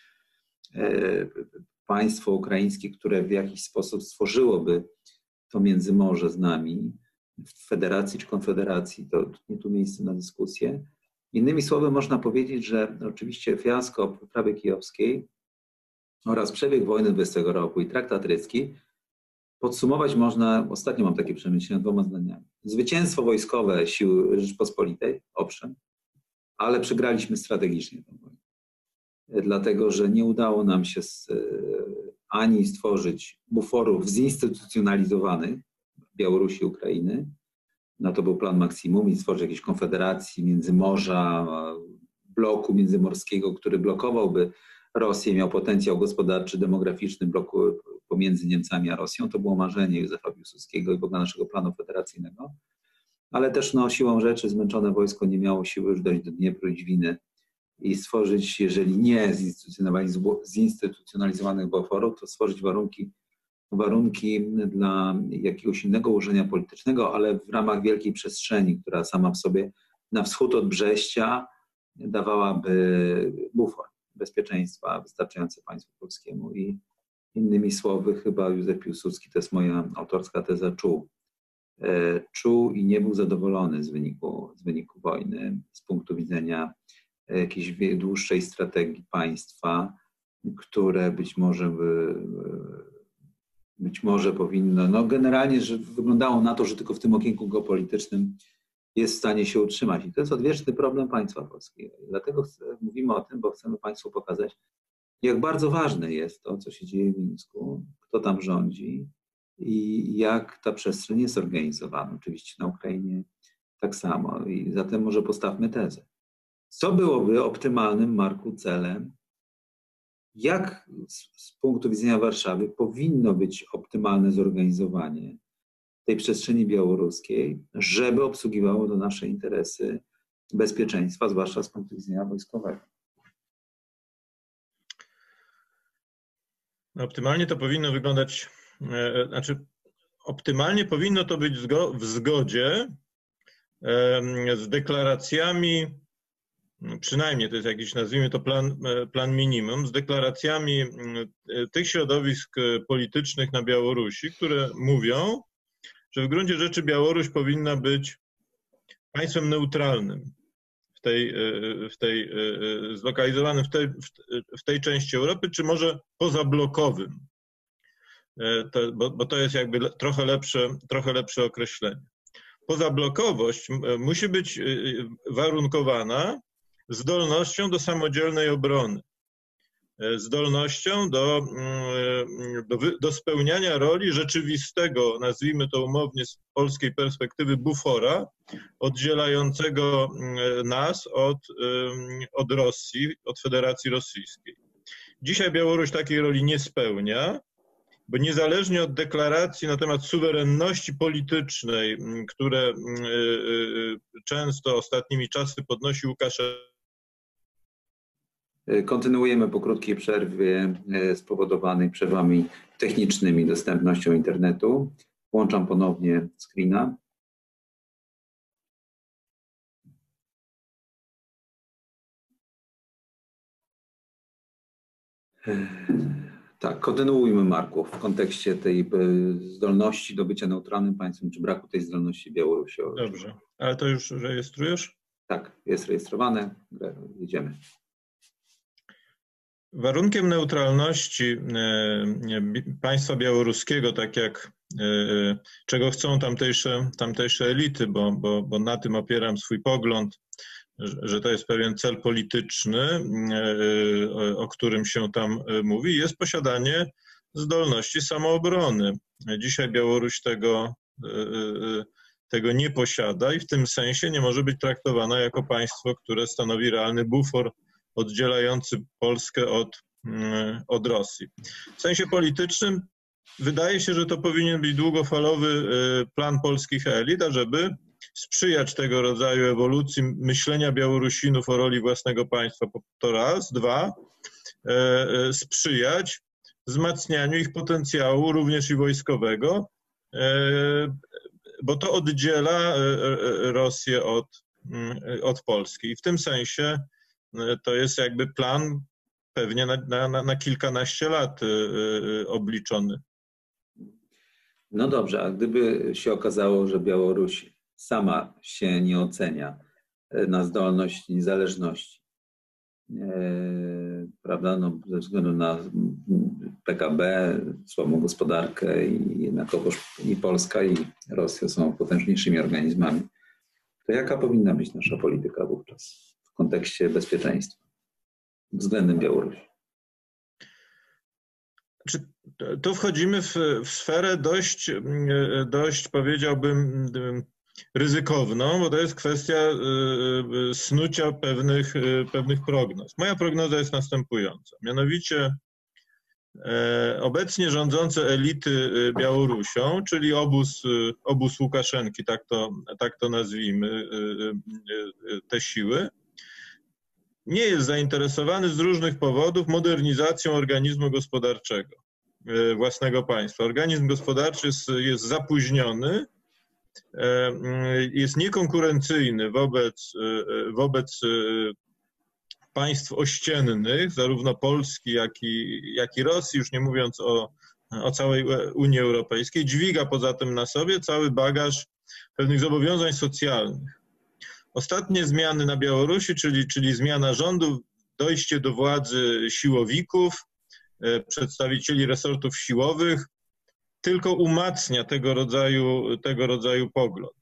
państwo ukraińskie, które w jakiś sposób stworzyłoby to międzymorze z nami, w federacji czy konfederacji, to nie tu miejsce na dyskusję. Innymi słowy można powiedzieć, że oczywiście fiasko poprawy kijowskiej oraz przebieg wojny 20 roku i traktat rycki podsumować można, ostatnio mam takie przemyślenia, 2 zdaniami. Zwycięstwo wojskowe sił Rzeczypospolitej, owszem, ale przegraliśmy strategicznie tę wojnę. Dlatego, że nie udało nam się ani stworzyć buforów zinstytucjonalizowanych w Białorusi i Ukrainy, no to był plan maksimum, i stworzyć jakieś konfederacji międzymorza, bloku międzymorskiego, który blokowałby Rosję, miał potencjał gospodarczy, demograficzny bloku pomiędzy Niemcami a Rosją. To było marzenie Józefa Piłsudskiego i w ogóle naszego planu federacyjnego. Ale też siłą rzeczy zmęczone wojsko nie miało siły już dojść do Dniepru i Dwiny i stworzyć, jeżeli nie zinstytucjonalizowanych buforów, to stworzyć warunki dla jakiegoś innego ułożenia politycznego, ale w ramach wielkiej przestrzeni, która sama w sobie na wschód od Brześcia dawałaby bufor bezpieczeństwa wystarczające państwu polskiemu. I innymi słowy, chyba Józef Piłsudski, to jest moja autorska teza, czuł i nie był zadowolony z wyniku wojny z punktu widzenia jakiejś dłuższej strategii państwa, które być może powinno, generalnie, że wyglądało na to, że tylko w tym okienku geopolitycznym jest w stanie się utrzymać. I to jest odwieczny problem państwa polskiego. I dlatego mówimy o tym, bo chcemy państwu pokazać, jak bardzo ważne jest to, co się dzieje w Mińsku, kto tam rządzi i jak ta przestrzeń jest organizowana. Oczywiście na Ukrainie tak samo. I zatem może postawmy tezę. Co byłoby optymalnym, Marku, celem? Jak z punktu widzenia Warszawy powinno być optymalne zorganizowanie tej przestrzeni białoruskiej, żeby obsługiwało to nasze interesy bezpieczeństwa, zwłaszcza z punktu widzenia wojskowego? Optymalnie to powinno wyglądać, optymalnie powinno to być w zgodzie z deklaracjami, przynajmniej to jest jakiś, nazwijmy to plan minimum, z deklaracjami tych środowisk politycznych na Białorusi, które mówią, że w gruncie rzeczy Białoruś powinna być państwem neutralnym, zlokalizowanym w tej części Europy, czy może pozablokowym, bo to jest jakby trochę lepsze określenie. Pozablokowość musi być warunkowana zdolnością do samodzielnej obrony, zdolnością do spełniania roli rzeczywistego, nazwijmy to umownie z polskiej perspektywy, bufora oddzielającego nas od Rosji, od Federacji Rosyjskiej. Dzisiaj Białoruś takiej roli nie spełnia, bo niezależnie od deklaracji na temat suwerenności politycznej, które często ostatnimi czasy podnosi Łukaszenka. Kontynuujemy po krótkiej przerwie spowodowanej przerwami technicznymi, dostępnością internetu. Włączam ponownie screena. Tak, kontynuujmy, Marku, w kontekście tej zdolności do bycia neutralnym państwem, czy braku tej zdolności Białorusi. Dobrze, ale to już rejestrujesz? Tak, jest rejestrowane, jedziemy. Warunkiem neutralności państwa białoruskiego, tak jak czego chcą tamtejsze elity, bo na tym opieram swój pogląd, że to jest pewien cel polityczny, o którym się tam mówi, jest posiadanie zdolności samoobrony. Dzisiaj Białoruś tego nie posiada i w tym sensie nie może być traktowana jako państwo, które stanowi realny bufor oddzielający Polskę od Rosji. W sensie politycznym wydaje się, że to powinien być długofalowy plan polskich elit, ażeby sprzyjać tego rodzaju ewolucji myślenia Białorusinów o roli własnego państwa. To raz. Dwa, sprzyjać wzmacnianiu ich potencjału, również i wojskowego, bo to oddziela Rosję od Polski. I w tym sensie to jest jakby plan pewnie na kilkanaście lat obliczony. No dobrze, a gdyby się okazało, że Białoruś sama się nie ocenia na zdolność niezależności, prawda, no, ze względu na PKB, słabą gospodarkę i jednakowoż i Polska, i Rosja są potężniejszymi organizmami, to jaka powinna być nasza polityka wówczas w kontekście bezpieczeństwa względem Białorusi? Tu wchodzimy w sferę dość powiedziałbym ryzykowną, bo to jest kwestia snucia pewnych prognoz. Moja prognoza jest następująca. Mianowicie obecnie rządzące elity Białorusią, czyli obóz Łukaszenki, tak to nazwijmy, te siły, nie jest zainteresowany z różnych powodów modernizacją organizmu gospodarczego własnego państwa. Organizm gospodarczy jest zapóźniony, jest niekonkurencyjny wobec państw ościennych, zarówno Polski, jak i Rosji, już nie mówiąc o całej Unii Europejskiej. Dźwiga poza tym na sobie cały bagaż pewnych zobowiązań socjalnych. Ostatnie zmiany na Białorusi, czyli zmiana rządu, dojście do władzy siłowików, przedstawicieli resortów siłowych, tylko umacnia tego rodzaju pogląd.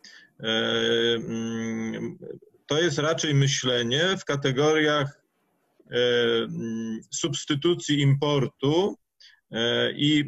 To jest raczej myślenie w kategoriach substytucji importu i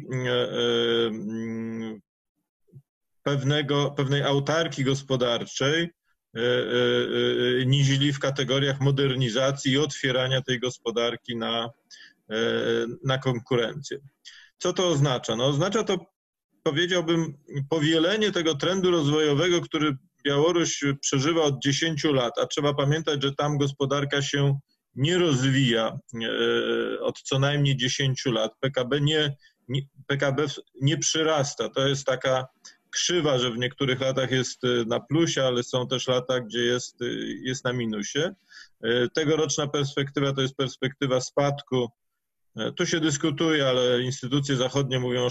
pewnej autarkii gospodarczej, niźli w kategoriach modernizacji i otwierania tej gospodarki na konkurencję. Co to oznacza? No, oznacza to, powiedziałbym, powielenie tego trendu rozwojowego, który Białoruś przeżywa od 10 lat, a trzeba pamiętać, że tam gospodarka się nie rozwija od co najmniej 10 lat. PKB nie przyrasta. To jest taka krzywa, że w niektórych latach jest na plusie, ale są też lata, gdzie jest na minusie. Tegoroczna perspektywa to jest perspektywa spadku. Tu się dyskutuje, ale instytucje zachodnie mówią o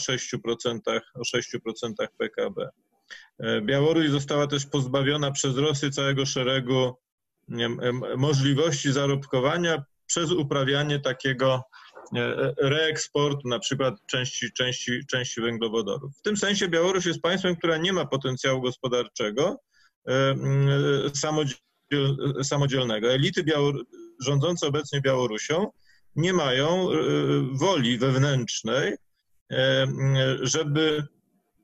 6% PKB. Białoruś została też pozbawiona przez Rosję całego szeregu możliwości zarobkowania przez uprawianie takiego reeksportu, na przykład części węglowodorów. W tym sensie Białoruś jest państwem, które nie ma potencjału gospodarczego samodzielnego. Elity rządzące obecnie Białorusią nie mają woli wewnętrznej, żeby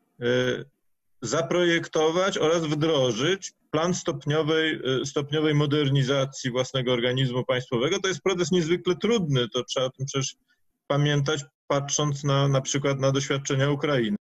zaprojektować oraz wdrożyć plan stopniowej modernizacji własnego organizmu państwowego. To jest proces niezwykle trudny, to trzeba o tym przecież pamiętać, patrząc na przykład na doświadczenia Ukrainy.